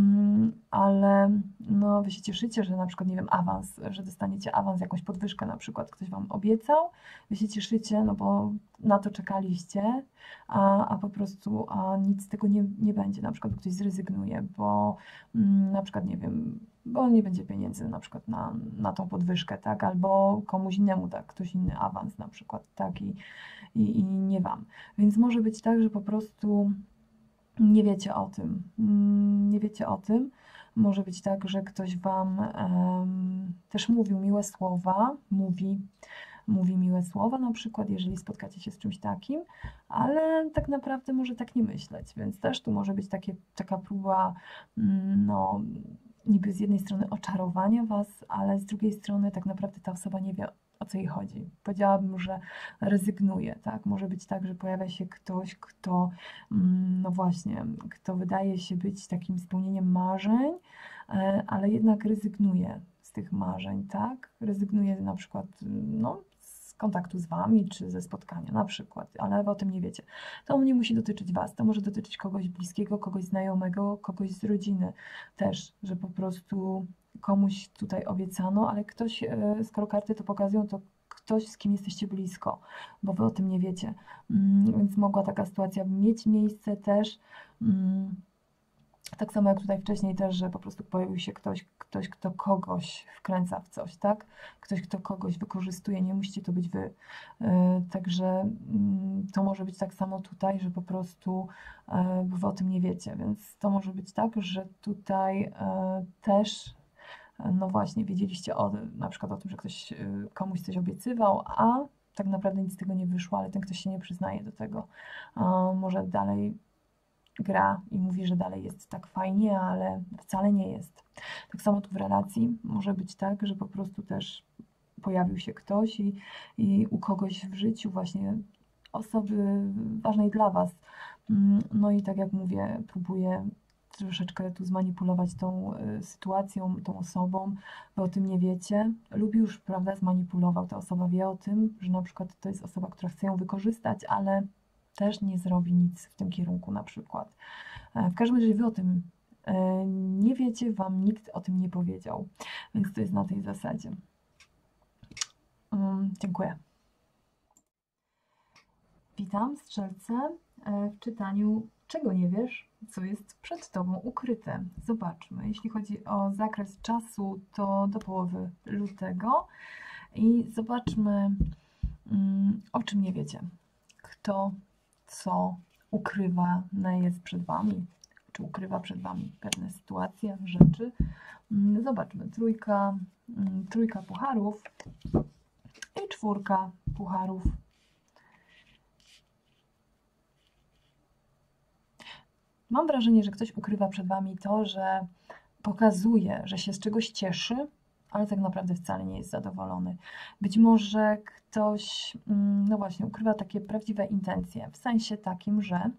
ale no, wy się cieszycie, że na przykład, nie wiem, awans, że dostaniecie awans, jakąś podwyżkę na przykład, ktoś wam obiecał, wy się cieszycie, no bo na to czekaliście, a po prostu nic z tego nie będzie, na przykład ktoś zrezygnuje, bo na przykład, nie wiem, bo nie będzie pieniędzy na przykład na tą podwyżkę, tak, albo komuś innemu da ktoś inny awans na przykład, tak, i nie wam. Więc może być tak, że po prostu nie wiecie o tym. Nie wiecie o tym. Może być tak, że ktoś wam też mówił miłe słowa, mówi miłe słowa na przykład, jeżeli spotkacie się z czymś takim, ale tak naprawdę może tak nie myśleć, więc też tu może być taka próba, no, niby z jednej strony oczarowania was, ale z drugiej strony tak naprawdę ta osoba nie wie, o co jej chodzi. Powiedziałabym, że rezygnuje, tak? Może być tak, że pojawia się ktoś, kto, no właśnie, kto wydaje się być takim spełnieniem marzeń, ale jednak rezygnuje z tych marzeń, tak? Rezygnuje na przykład, no, z kontaktu z wami, czy ze spotkania na przykład, ale wy o tym nie wiecie. To nie musi dotyczyć was, to może dotyczyć kogoś bliskiego, kogoś znajomego, kogoś z rodziny też, że po prostu komuś tutaj obiecano, ale ktoś, skoro karty to pokazują, to ktoś, z kim jesteście blisko, bo wy o tym nie wiecie. Więc mogła taka sytuacja mieć miejsce też. Tak samo jak tutaj wcześniej też, że po prostu pojawił się ktoś, kto kogoś wkręca w coś, tak? Ktoś, kto kogoś wykorzystuje, nie musicie to być wy. Także to może być tak samo tutaj, że po prostu wy o tym nie wiecie, więc to może być tak, że tutaj też no właśnie, wiedzieliście na przykład o tym, że ktoś komuś coś obiecywał, a tak naprawdę nic z tego nie wyszło, ale ten ktoś się nie przyznaje do tego. Może dalej gra i mówi, że dalej jest tak fajnie, ale wcale nie jest. Tak samo tu w relacji może być tak, że po prostu też pojawił się ktoś i u kogoś w życiu właśnie osoby ważnej dla was. No i tak jak mówię, próbuje troszeczkę tu zmanipulować tą sytuacją, tą osobą, wy o tym nie wiecie. Lubi już, prawda, zmanipulował, ta osoba wie o tym, że na przykład to jest osoba, która chce ją wykorzystać, ale też nie zrobi nic w tym kierunku na przykład. W każdym razie wy o tym nie wiecie, wam nikt o tym nie powiedział, więc to jest na tej zasadzie. Dziękuję. Witam, strzelce, w czytaniu Czego nie wiesz, co jest przed Tobą ukryte. Zobaczmy. Jeśli chodzi o zakres czasu, to do połowy lutego. I zobaczmy, o czym nie wiecie. Kto, co ukrywane jest przed Wami, czy ukrywa przed Wami pewne sytuacje, rzeczy. Zobaczmy. Trójka pucharów i 4 pucharów. Mam wrażenie, że ktoś ukrywa przed Wami to, że pokazuje, że się z czegoś cieszy, ale tak naprawdę wcale nie jest zadowolony. Być może ktoś, no właśnie, ukrywa takie prawdziwe intencje, w sensie takim, że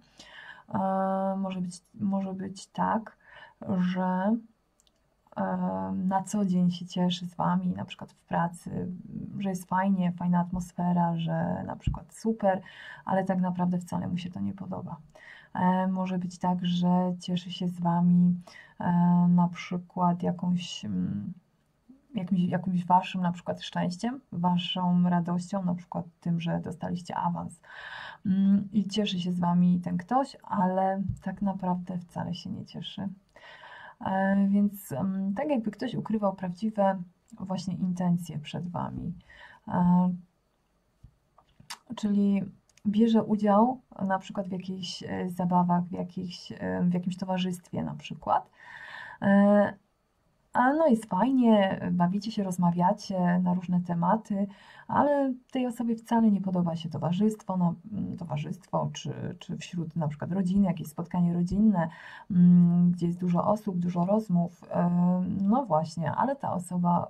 może być tak, że na co dzień się cieszy z Wami, na przykład w pracy, że jest fajnie, fajna atmosfera, że na przykład super, ale tak naprawdę wcale mu się to nie podoba. Może być tak, że cieszy się z Wami na przykład jakimś Waszym na przykład szczęściem, Waszą radością, na przykład tym, że dostaliście awans. I cieszy się z Wami ten ktoś, ale tak naprawdę wcale się nie cieszy. Więc tak jakby ktoś ukrywał prawdziwe właśnie intencje przed Wami. Czyli bierze udział na przykład w jakichś zabawach, w jakimś towarzystwie na przykład, no jest fajnie, bawicie się, rozmawiacie na różne tematy, ale tej osobie wcale nie podoba się towarzystwo, towarzystwo czy wśród na przykład rodziny, jakieś spotkanie rodzinne, gdzie jest dużo osób, dużo rozmów. No właśnie, ale ta osoba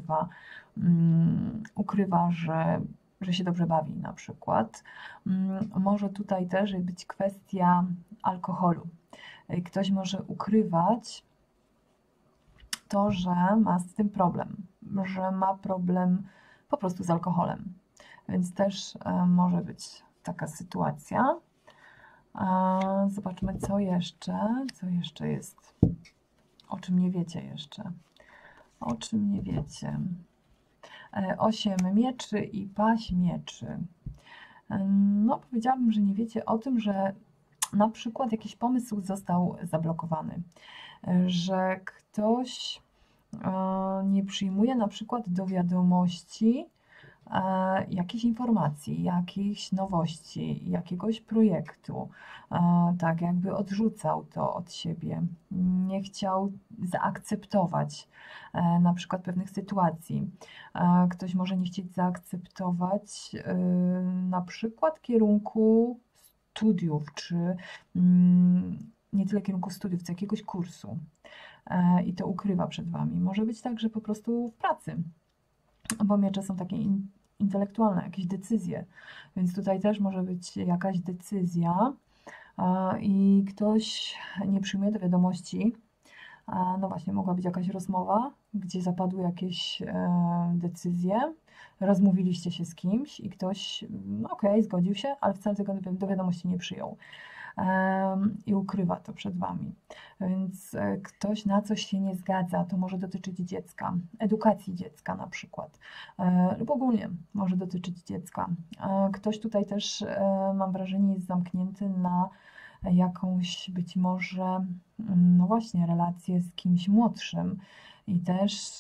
ukrywa, że się dobrze bawi na przykład. Może tutaj też być kwestia alkoholu. Ktoś może ukrywać to, że ma z tym problem, że ma problem po prostu z alkoholem. Więc też może być taka sytuacja. Zobaczmy, co jeszcze jest. O czym nie wiecie jeszcze. O czym nie wiecie. 8 mieczy i paź mieczy. No, powiedziałabym, że nie wiecie o tym, że na przykład jakiś pomysł został zablokowany, że ktoś nie przyjmuje na przykład do wiadomości jakichś informacji, jakichś nowości, jakiegoś projektu, tak jakby odrzucał to od siebie, nie chciał zaakceptować na przykład pewnych sytuacji. Ktoś może nie chcieć zaakceptować na przykład kierunku studiów, czy nie tyle kierunku studiów, co jakiegoś kursu i to ukrywa przed Wami. Może być tak, że po prostu w pracy, bo miecze są takie intelektualne, jakieś decyzje, więc tutaj też może być jakaś decyzja i ktoś nie przyjmuje do wiadomości. No właśnie, mogła być jakaś rozmowa, gdzie zapadły jakieś decyzje, rozmówiliście się z kimś i ktoś, okej, zgodził się, ale wcale tego do wiadomości nie przyjął. I ukrywa to przed Wami. Więc ktoś na coś się nie zgadza, to może dotyczyć dziecka, edukacji dziecka na przykład, lub ogólnie może dotyczyć dziecka. Ktoś tutaj też, mam wrażenie, jest zamknięty na jakąś być może, no właśnie, relację z kimś młodszym i też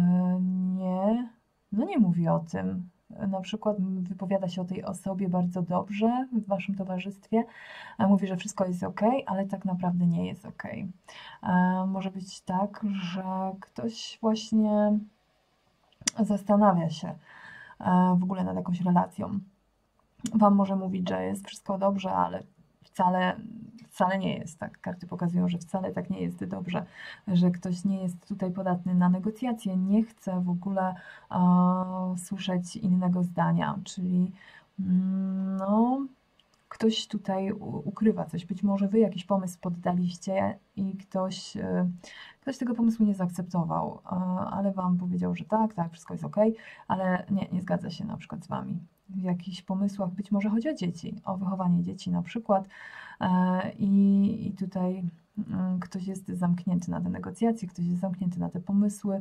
nie mówi o tym. Na przykład wypowiada się o tej osobie bardzo dobrze w Waszym towarzystwie, mówi, że wszystko jest ok, ale tak naprawdę nie jest ok. Może być tak, że ktoś właśnie zastanawia się w ogóle nad jakąś relacją. Wam może mówić, że jest wszystko dobrze, ale wcale nie jest tak. Karty pokazują, że wcale tak nie jest dobrze, że ktoś nie jest tutaj podatny na negocjacje, nie chce w ogóle słyszeć innego zdania, czyli no, ktoś tutaj ukrywa coś. Być może Wy jakiś pomysł poddaliście i ktoś tego pomysłu nie zaakceptował, ale Wam powiedział, że tak, wszystko jest ok, ale nie zgadza się na przykład z Wami. W jakichś pomysłach być może chodzi o dzieci, o wychowanie dzieci na przykład i tutaj ktoś jest zamknięty na te negocjacje, ktoś jest zamknięty na te pomysły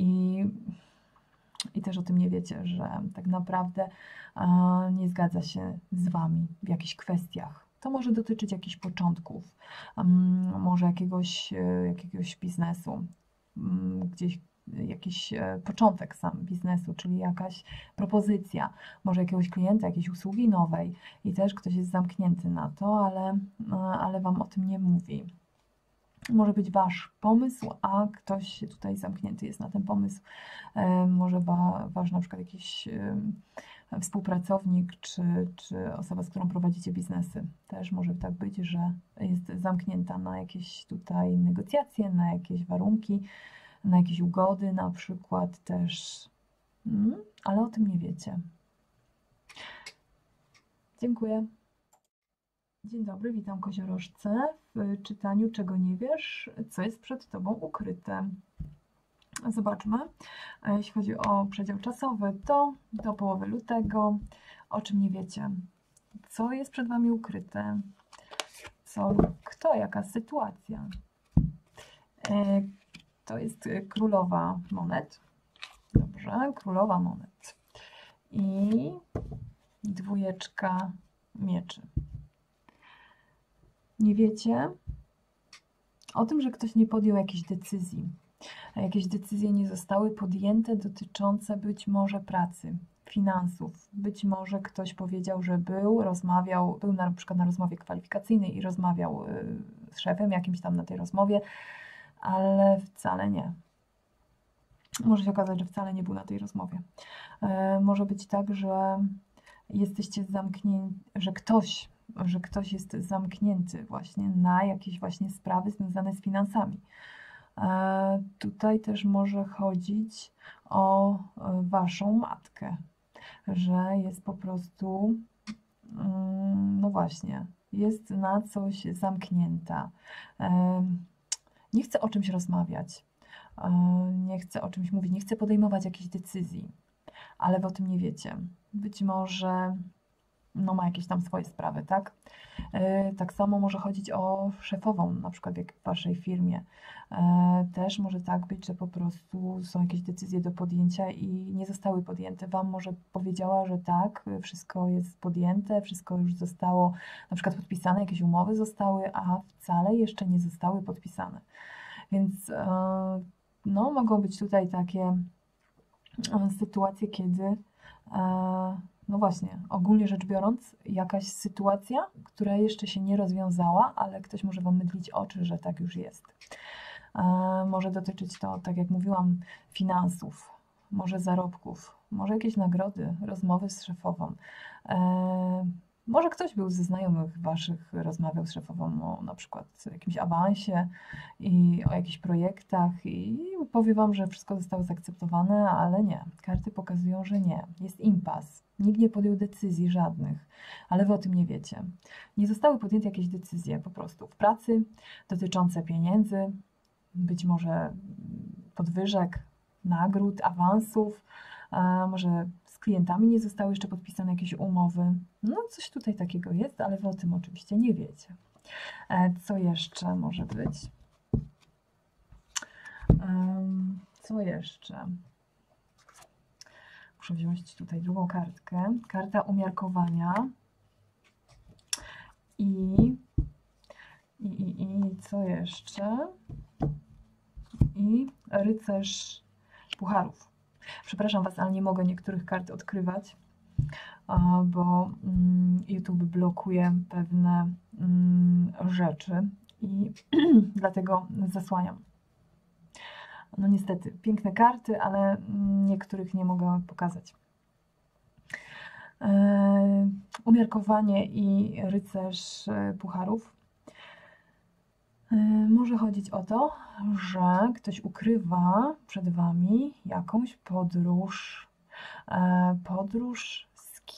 i też o tym nie wiecie, że tak naprawdę nie zgadza się z Wami w jakichś kwestiach. To może dotyczyć jakichś początków, może jakiegoś biznesu, gdzieś jakiś początek sam biznesu, czyli jakaś propozycja, może jakiegoś klienta, jakiejś usługi nowej i też ktoś jest zamknięty na to, ale Wam o tym nie mówi. Może być Wasz pomysł, a ktoś tutaj zamknięty jest na ten pomysł. Może Wasz na przykład jakiś współpracownik, czy osoba, z którą prowadzicie biznesy. Też może tak być, że jest zamknięta na jakieś tutaj negocjacje, na jakieś warunki, na jakieś ugody na przykład też. Ale o tym nie wiecie. Dziękuję. Dzień dobry, witam koziorożce w czytaniu Czego nie wiesz, co jest przed Tobą ukryte. Zobaczmy, jeśli chodzi o przedział czasowy, to do połowy lutego, o czym nie wiecie, co jest przed Wami ukryte, kto, jaka sytuacja. To jest królowa monet, dobrze, królowa monet i dwójeczka mieczy. Nie wiecie o tym, że ktoś nie podjął jakiejś decyzji. Jakieś decyzje nie zostały podjęte dotyczące być może pracy, finansów. Być może ktoś powiedział, że był na przykład na rozmowie kwalifikacyjnej i rozmawiał z szefem jakimś tam na tej rozmowie, ale wcale nie. Może się okazać, że wcale nie był na tej rozmowie. Może być tak, że jesteście zamknięci, że ktoś jest zamknięty właśnie na jakieś właśnie sprawy związane z finansami. Tutaj też może chodzić o waszą matkę, że jest po prostu, no właśnie, jest na coś zamknięta. Nie chce o czymś rozmawiać, nie chce o czymś mówić, nie chce podejmować jakichś decyzji, ale wy o tym nie wiecie. Być może no, ma jakieś tam swoje sprawy, tak? Tak samo może chodzić o szefową, na przykład jak w waszej firmie. Też może tak być, że po prostu są jakieś decyzje do podjęcia i nie zostały podjęte. Wam może powiedziała, że tak, wszystko jest podjęte, wszystko już zostało na przykład podpisane, jakieś umowy zostały, a wcale jeszcze nie zostały podpisane. Więc no, mogą być tutaj takie sytuacje, kiedy no właśnie, ogólnie rzecz biorąc, jakaś sytuacja, która jeszcze się nie rozwiązała, ale ktoś może wam mydlić oczy, że tak już jest. Może dotyczyć to, tak jak mówiłam, finansów, może zarobków, może jakieś nagrody, rozmowy z szefową. Może ktoś był ze znajomych waszych, rozmawiał z szefową o na przykład jakimś awansie i o jakichś projektach i powie wam, że wszystko zostało zaakceptowane, ale nie. Karty pokazują, że nie. Jest impas. Nikt nie podjął decyzji żadnych, ale wy o tym nie wiecie. Nie zostały podjęte jakieś decyzje po prostu w pracy dotyczące pieniędzy, być może podwyżek, nagród, awansów, może z klientami nie zostały jeszcze podpisane jakieś umowy. No coś tutaj takiego jest, ale wy o tym oczywiście nie wiecie. Co jeszcze może być? Co jeszcze? Muszę wziąć tutaj drugą kartkę. Karta umiarkowania. I co jeszcze? I rycerz pucharów. Przepraszam Was, ale nie mogę niektórych kart odkrywać, bo YouTube blokuje pewne rzeczy i dlatego zasłaniam. No niestety, piękne karty, ale niektórych nie mogę pokazać. Umiarkowanie i rycerz pucharów. Może chodzić o to, że ktoś ukrywa przed wami jakąś podróż, podróż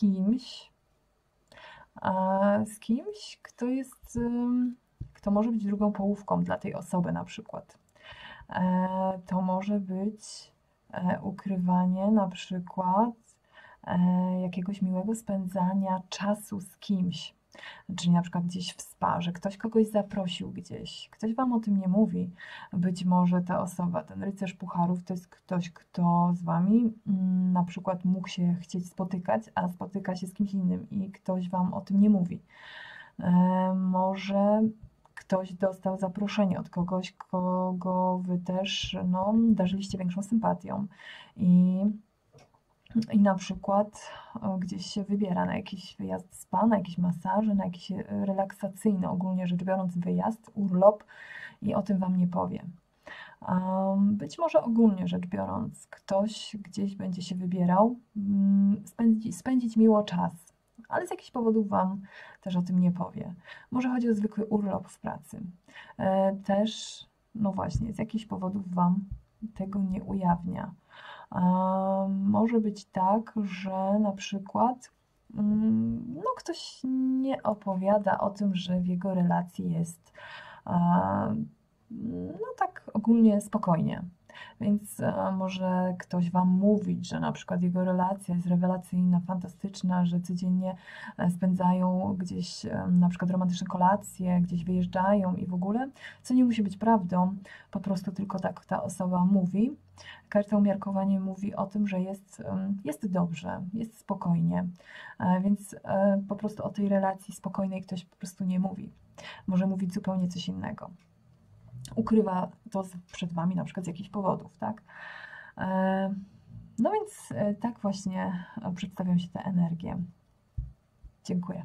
z kimś, kto może być drugą połówką dla tej osoby na przykład. To może być ukrywanie na przykład jakiegoś miłego spędzania czasu z kimś. Czyli na przykład gdzieś w spa, że ktoś kogoś zaprosił gdzieś, ktoś wam o tym nie mówi. Być może ta osoba, ten rycerz pucharów, to jest ktoś, kto z wami na przykład mógł się chcieć spotykać, a spotyka się z kimś innym i ktoś wam o tym nie mówi. Może ktoś dostał zaproszenie od kogoś, kogo wy też no, darzyliście większą sympatią i na przykład gdzieś się wybiera na jakiś wyjazd spa, na jakieś masaże, na jakiś relaksacyjny, ogólnie rzecz biorąc, wyjazd, urlop i o tym wam nie powie. Być może ogólnie rzecz biorąc, ktoś gdzieś będzie się wybierał spędzić miło czas, ale z jakichś powodów wam też o tym nie powie. Może chodzi o zwykły urlop w pracy. Też, no właśnie, z jakichś powodów wam tego nie ujawnia. Może być tak, że na przykład no, ktoś nie opowiada o tym, że w jego relacji jest no tak ogólnie spokojnie. Więc może ktoś wam mówić, że na przykład jego relacja jest rewelacyjna, fantastyczna, że codziennie spędzają gdzieś na przykład romantyczne kolacje, gdzieś wyjeżdżają i w ogóle, co nie musi być prawdą, po prostu tylko tak ta osoba mówi. Karta umiarkowanie mówi o tym, że jest dobrze, jest spokojnie, więc po prostu o tej relacji spokojnej ktoś po prostu nie mówi. Może mówić zupełnie coś innego. Ukrywa to przed wami na przykład z jakichś powodów, tak? No więc tak właśnie przedstawią się te energie. Dziękuję.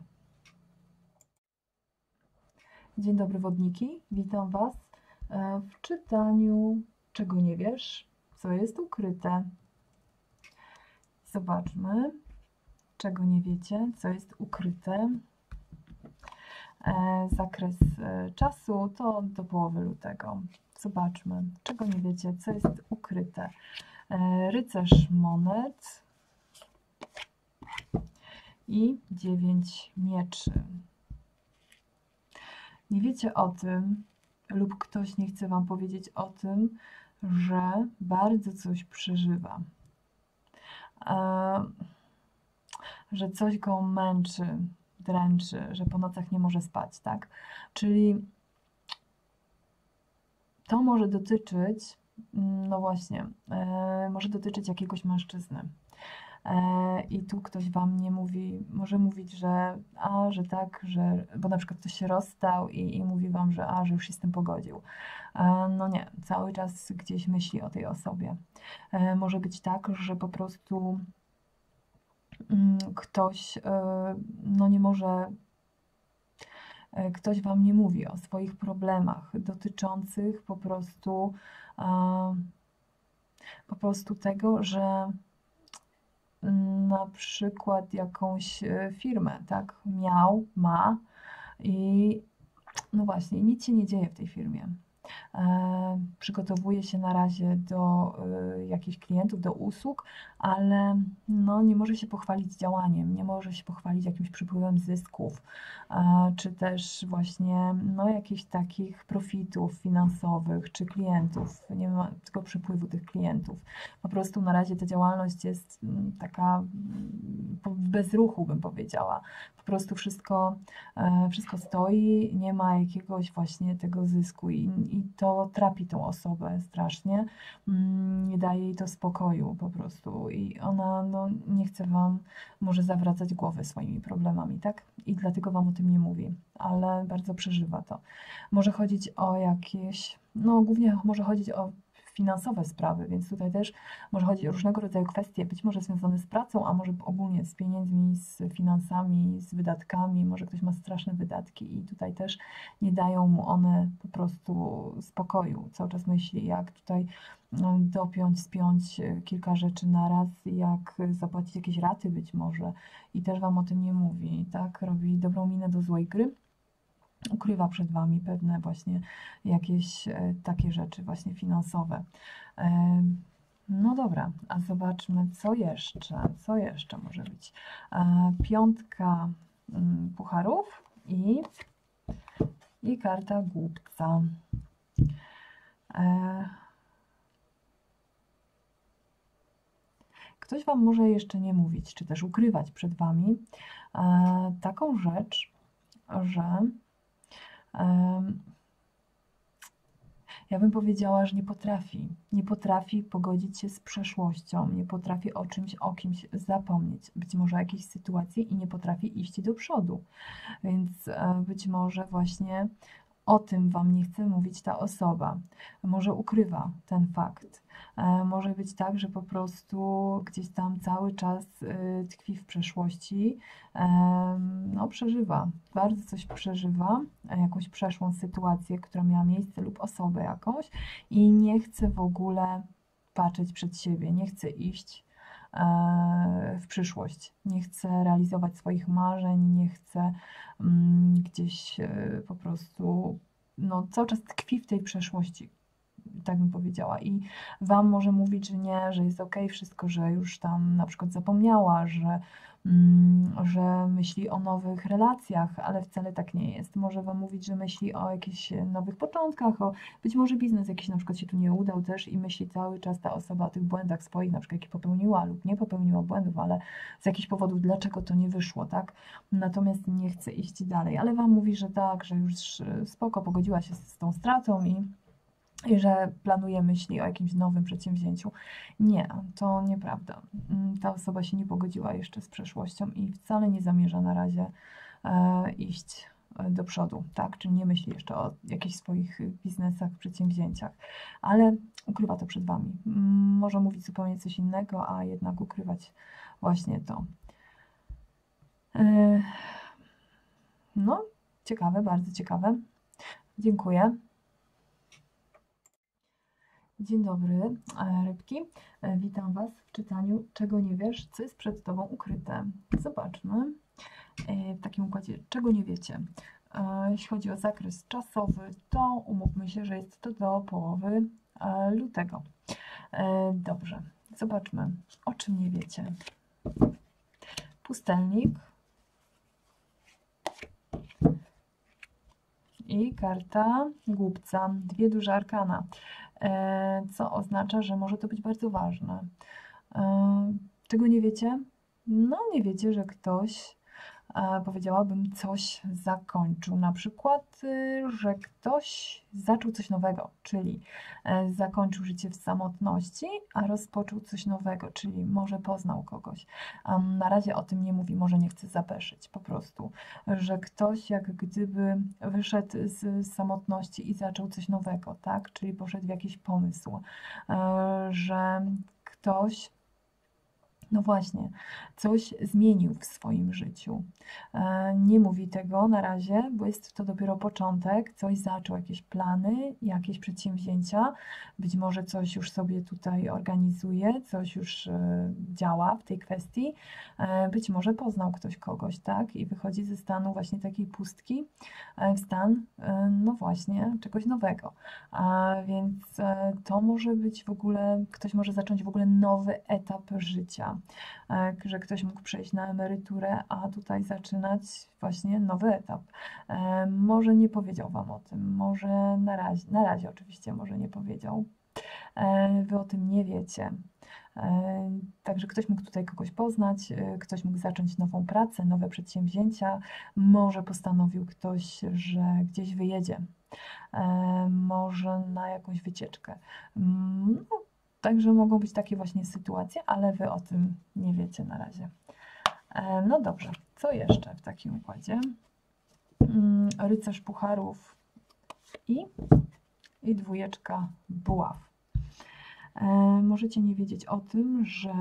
Dzień dobry wodniki, witam Was w czytaniu Czego nie wiesz co jest ukryte. Zobaczmy, czego nie wiecie, co jest ukryte. Zakres czasu to do połowy lutego. Zobaczmy, czego nie wiecie, co jest ukryte. Rycerz monet i 9 mieczy. Nie wiecie o tym, lub ktoś nie chce Wam powiedzieć o tym, że bardzo coś przeżywa. Że coś go męczy, dręczy, że po nocach nie może spać, tak? Czyli to może dotyczyć, no właśnie, może dotyczyć jakiegoś mężczyzny. I tu ktoś Wam nie mówi, może mówić, że że tak, że, bo na przykład ktoś się rozstał i mówi Wam, że że już się z tym pogodził. No nie, cały czas gdzieś myśli o tej osobie. Może być tak, że po prostu ktoś no nie może, ktoś Wam nie mówi o swoich problemach dotyczących po prostu tego, że na przykład jakąś firmę, tak, ma i no właśnie, nic się nie dzieje w tej firmie. Przygotowuje się na razie do jakichś klientów, do usług, ale no, nie może się pochwalić działaniem, nie może się pochwalić jakimś przypływem zysków, czy też właśnie no, jakichś takich profitów finansowych, czy klientów, nie ma tylko przypływu tych klientów. Po prostu na razie ta działalność jest taka w bezruchu, bym powiedziała. Po prostu wszystko stoi, nie ma jakiegoś właśnie tego zysku i to trapi tą osobę strasznie, nie daje jej to spokoju po prostu i ona no, nie chce Wam może zawracać głowy swoimi problemami, tak? I dlatego Wam o tym nie mówi, ale bardzo przeżywa to. Może chodzić o jakieś, no głównie może chodzić o finansowe sprawy, więc tutaj też może chodzić o różnego rodzaju kwestie, być może związane z pracą, a może ogólnie z pieniędzmi, z finansami, z wydatkami, może ktoś ma straszne wydatki i tutaj też nie dają mu one po prostu spokoju. Cały czas myśli, jak tutaj dopiąć, spiąć kilka rzeczy na raz, jak zapłacić jakieś raty być może i też Wam o tym nie mówi, tak? Robi dobrą minę do złej gry. Ukrywa przed Wami pewne właśnie jakieś takie rzeczy właśnie finansowe. No dobra, a zobaczmy, co jeszcze może być. Piątka pucharów i karta głupca. Ktoś Wam może jeszcze nie mówić, czy też ukrywać przed Wami taką rzecz, że ja bym powiedziała, że nie potrafi pogodzić się z przeszłością, nie potrafi o kimś zapomnieć, być może o jakiejś sytuacji i nie potrafi iść do przodu, więc być może właśnie o tym Wam nie chce mówić ta osoba, może ukrywa ten fakt. Może być tak, że po prostu gdzieś tam cały czas tkwi w przeszłości, no przeżywa, bardzo coś przeżywa, jakąś przeszłą sytuację, która miała miejsce lub osobę jakąś i nie chce w ogóle patrzeć przed siebie, nie chce iść w przyszłość, nie chce realizować swoich marzeń, nie chce gdzieś po prostu, no cały czas tkwi w tej przeszłości, tak bym powiedziała. I Wam może mówić, że nie, że jest ok, wszystko, że już tam na przykład zapomniała, że myśli o nowych relacjach, ale wcale tak nie jest. Może Wam mówić, że myśli o jakichś nowych początkach, być może biznes jakiś na przykład się tu nie udał też i myśli cały czas ta osoba o tych błędach swoich, na przykład jakie popełniła lub nie popełniła błędów, ale z jakichś powodów, dlaczego to nie wyszło, tak? Natomiast nie chce iść dalej, ale Wam mówi, że tak, że już spoko, pogodziła się z tą stratą i że planuje myśli o jakimś nowym przedsięwzięciu. Nie, to nieprawda. Ta osoba się nie pogodziła jeszcze z przeszłością i wcale nie zamierza na razie iść do przodu, tak? Czyli nie myśli jeszcze o jakichś swoich biznesach, przedsięwzięciach, ale ukrywa to przed Wami. Może mówić zupełnie coś innego, a jednak ukrywać właśnie to. No, ciekawe, bardzo ciekawe. Dziękuję. Dzień dobry, rybki. Witam Was w czytaniu Czego nie wiesz, co jest przed Tobą ukryte. Zobaczmy w takim układzie, czego nie wiecie. Jeśli chodzi o zakres czasowy, to umówmy się, że jest to do połowy lutego. Dobrze, zobaczmy, o czym nie wiecie. Pustelnik i karta głupca, dwie duże arkana, co oznacza, że może to być bardzo ważne. Czego nie wiecie? No, nie wiecie, że ktoś, powiedziałabym, coś zakończył. Na przykład, że ktoś zaczął coś nowego, czyli zakończył życie w samotności, a rozpoczął coś nowego, czyli może poznał kogoś. Na razie o tym nie mówi, może nie chce zapeszyć po prostu, że ktoś jak gdyby wyszedł z samotności i zaczął coś nowego, tak? Czyli poszedł w jakiś pomysł, że ktoś, no właśnie, coś zmienił w swoim życiu. Nie mówi tego na razie, bo jest to dopiero początek, coś zaczął, jakieś plany, jakieś przedsięwzięcia, być może coś już sobie tutaj organizuje, coś już działa w tej kwestii, być może poznał ktoś kogoś, tak? I wychodzi ze stanu właśnie takiej pustki w stan, no właśnie, czegoś nowego. Więc to może być w ogóle, ktoś może zacząć w ogóle nowy etap życia, że ktoś mógł przejść na emeryturę, a tutaj zaczynać właśnie nowy etap. Może nie powiedział Wam o tym, może na razie oczywiście może nie powiedział. Wy o tym nie wiecie. Także ktoś mógł tutaj kogoś poznać, ktoś mógł zacząć nową pracę, nowe przedsięwzięcia, może postanowił ktoś, że gdzieś wyjedzie, może na jakąś wycieczkę. No, także mogą być takie właśnie sytuacje, ale Wy o tym nie wiecie na razie. No dobrze, co jeszcze w takim układzie? Rycerz pucharów i dwójeczka buław. Możecie nie wiedzieć o tym, że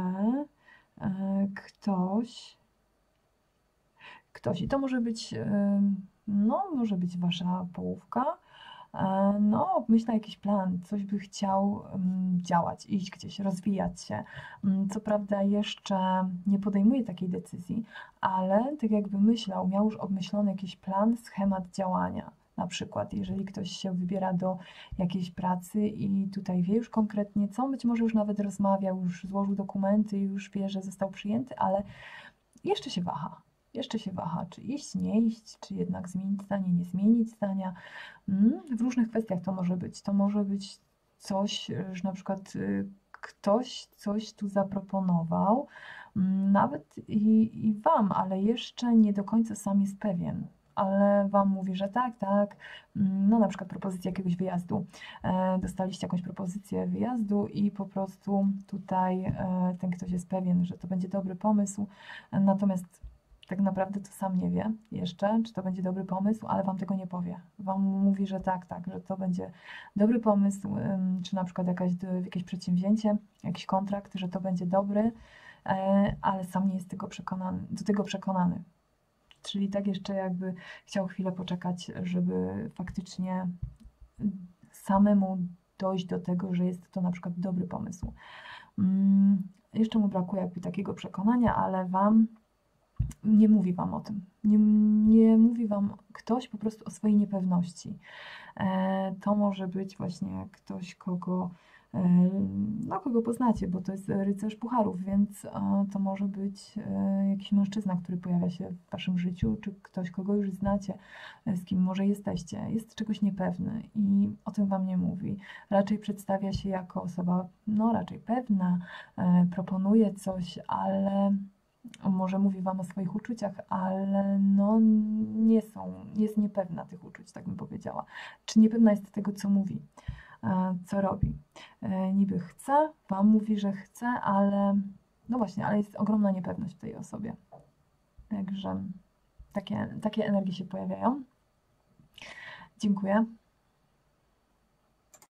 ktoś, i to może być, no, może być Wasza połówka, no, obmyśla jakiś plan, coś by chciał działać, iść gdzieś, rozwijać się. Co prawda jeszcze nie podejmuje takiej decyzji, ale tak jakby myślał, miał już obmyślony jakiś plan, schemat działania. Na przykład, jeżeli ktoś się wybiera do jakiejś pracy i tutaj wie już konkretnie co, być może już nawet rozmawiał, już złożył dokumenty, już wie, że został przyjęty, ale jeszcze się waha. Jeszcze się waha, czy iść, nie iść, czy jednak zmienić zdanie, nie zmienić zdania. W różnych kwestiach to może być. To może być coś, że na przykład ktoś coś tu zaproponował, nawet i Wam, ale jeszcze nie do końca sam jest pewien. Ale Wam mówi, że tak, tak, no na przykład propozycja jakiegoś wyjazdu. Dostaliście jakąś propozycję wyjazdu i po prostu tutaj ten ktoś jest pewien, że to będzie dobry pomysł, natomiast tak naprawdę to sam nie wie jeszcze, czy to będzie dobry pomysł, ale Wam tego nie powie. Wam mówi, że tak, tak, że to będzie dobry pomysł, czy na przykład jakieś przedsięwzięcie, jakiś kontrakt, że to będzie dobry, ale sam nie jest do tego przekonany. Czyli tak jeszcze jakby chciał chwilę poczekać, żeby faktycznie samemu dojść do tego, że jest to na przykład dobry pomysł. Jeszcze mu brakuje jakby takiego przekonania, ale nie mówi Wam o tym. Nie mówi Wam ktoś po prostu o swojej niepewności. To może być właśnie ktoś, kogo poznacie, bo to jest rycerz pucharów, więc to może być jakiś mężczyzna, który pojawia się w Waszym życiu, czy ktoś, kogo już znacie, z kim może jesteście. Jest czegoś niepewny i o tym Wam nie mówi. Raczej przedstawia się jako osoba, no raczej pewna, proponuje coś, ale może mówi Wam o swoich uczuciach, ale no jest niepewna tych uczuć, tak bym powiedziała. Czy niepewna jest tego, co mówi, co robi. Niby chce, Wam mówi, że chce, ale no właśnie, ale jest ogromna niepewność w tej osobie. Także takie energie się pojawiają. Dziękuję.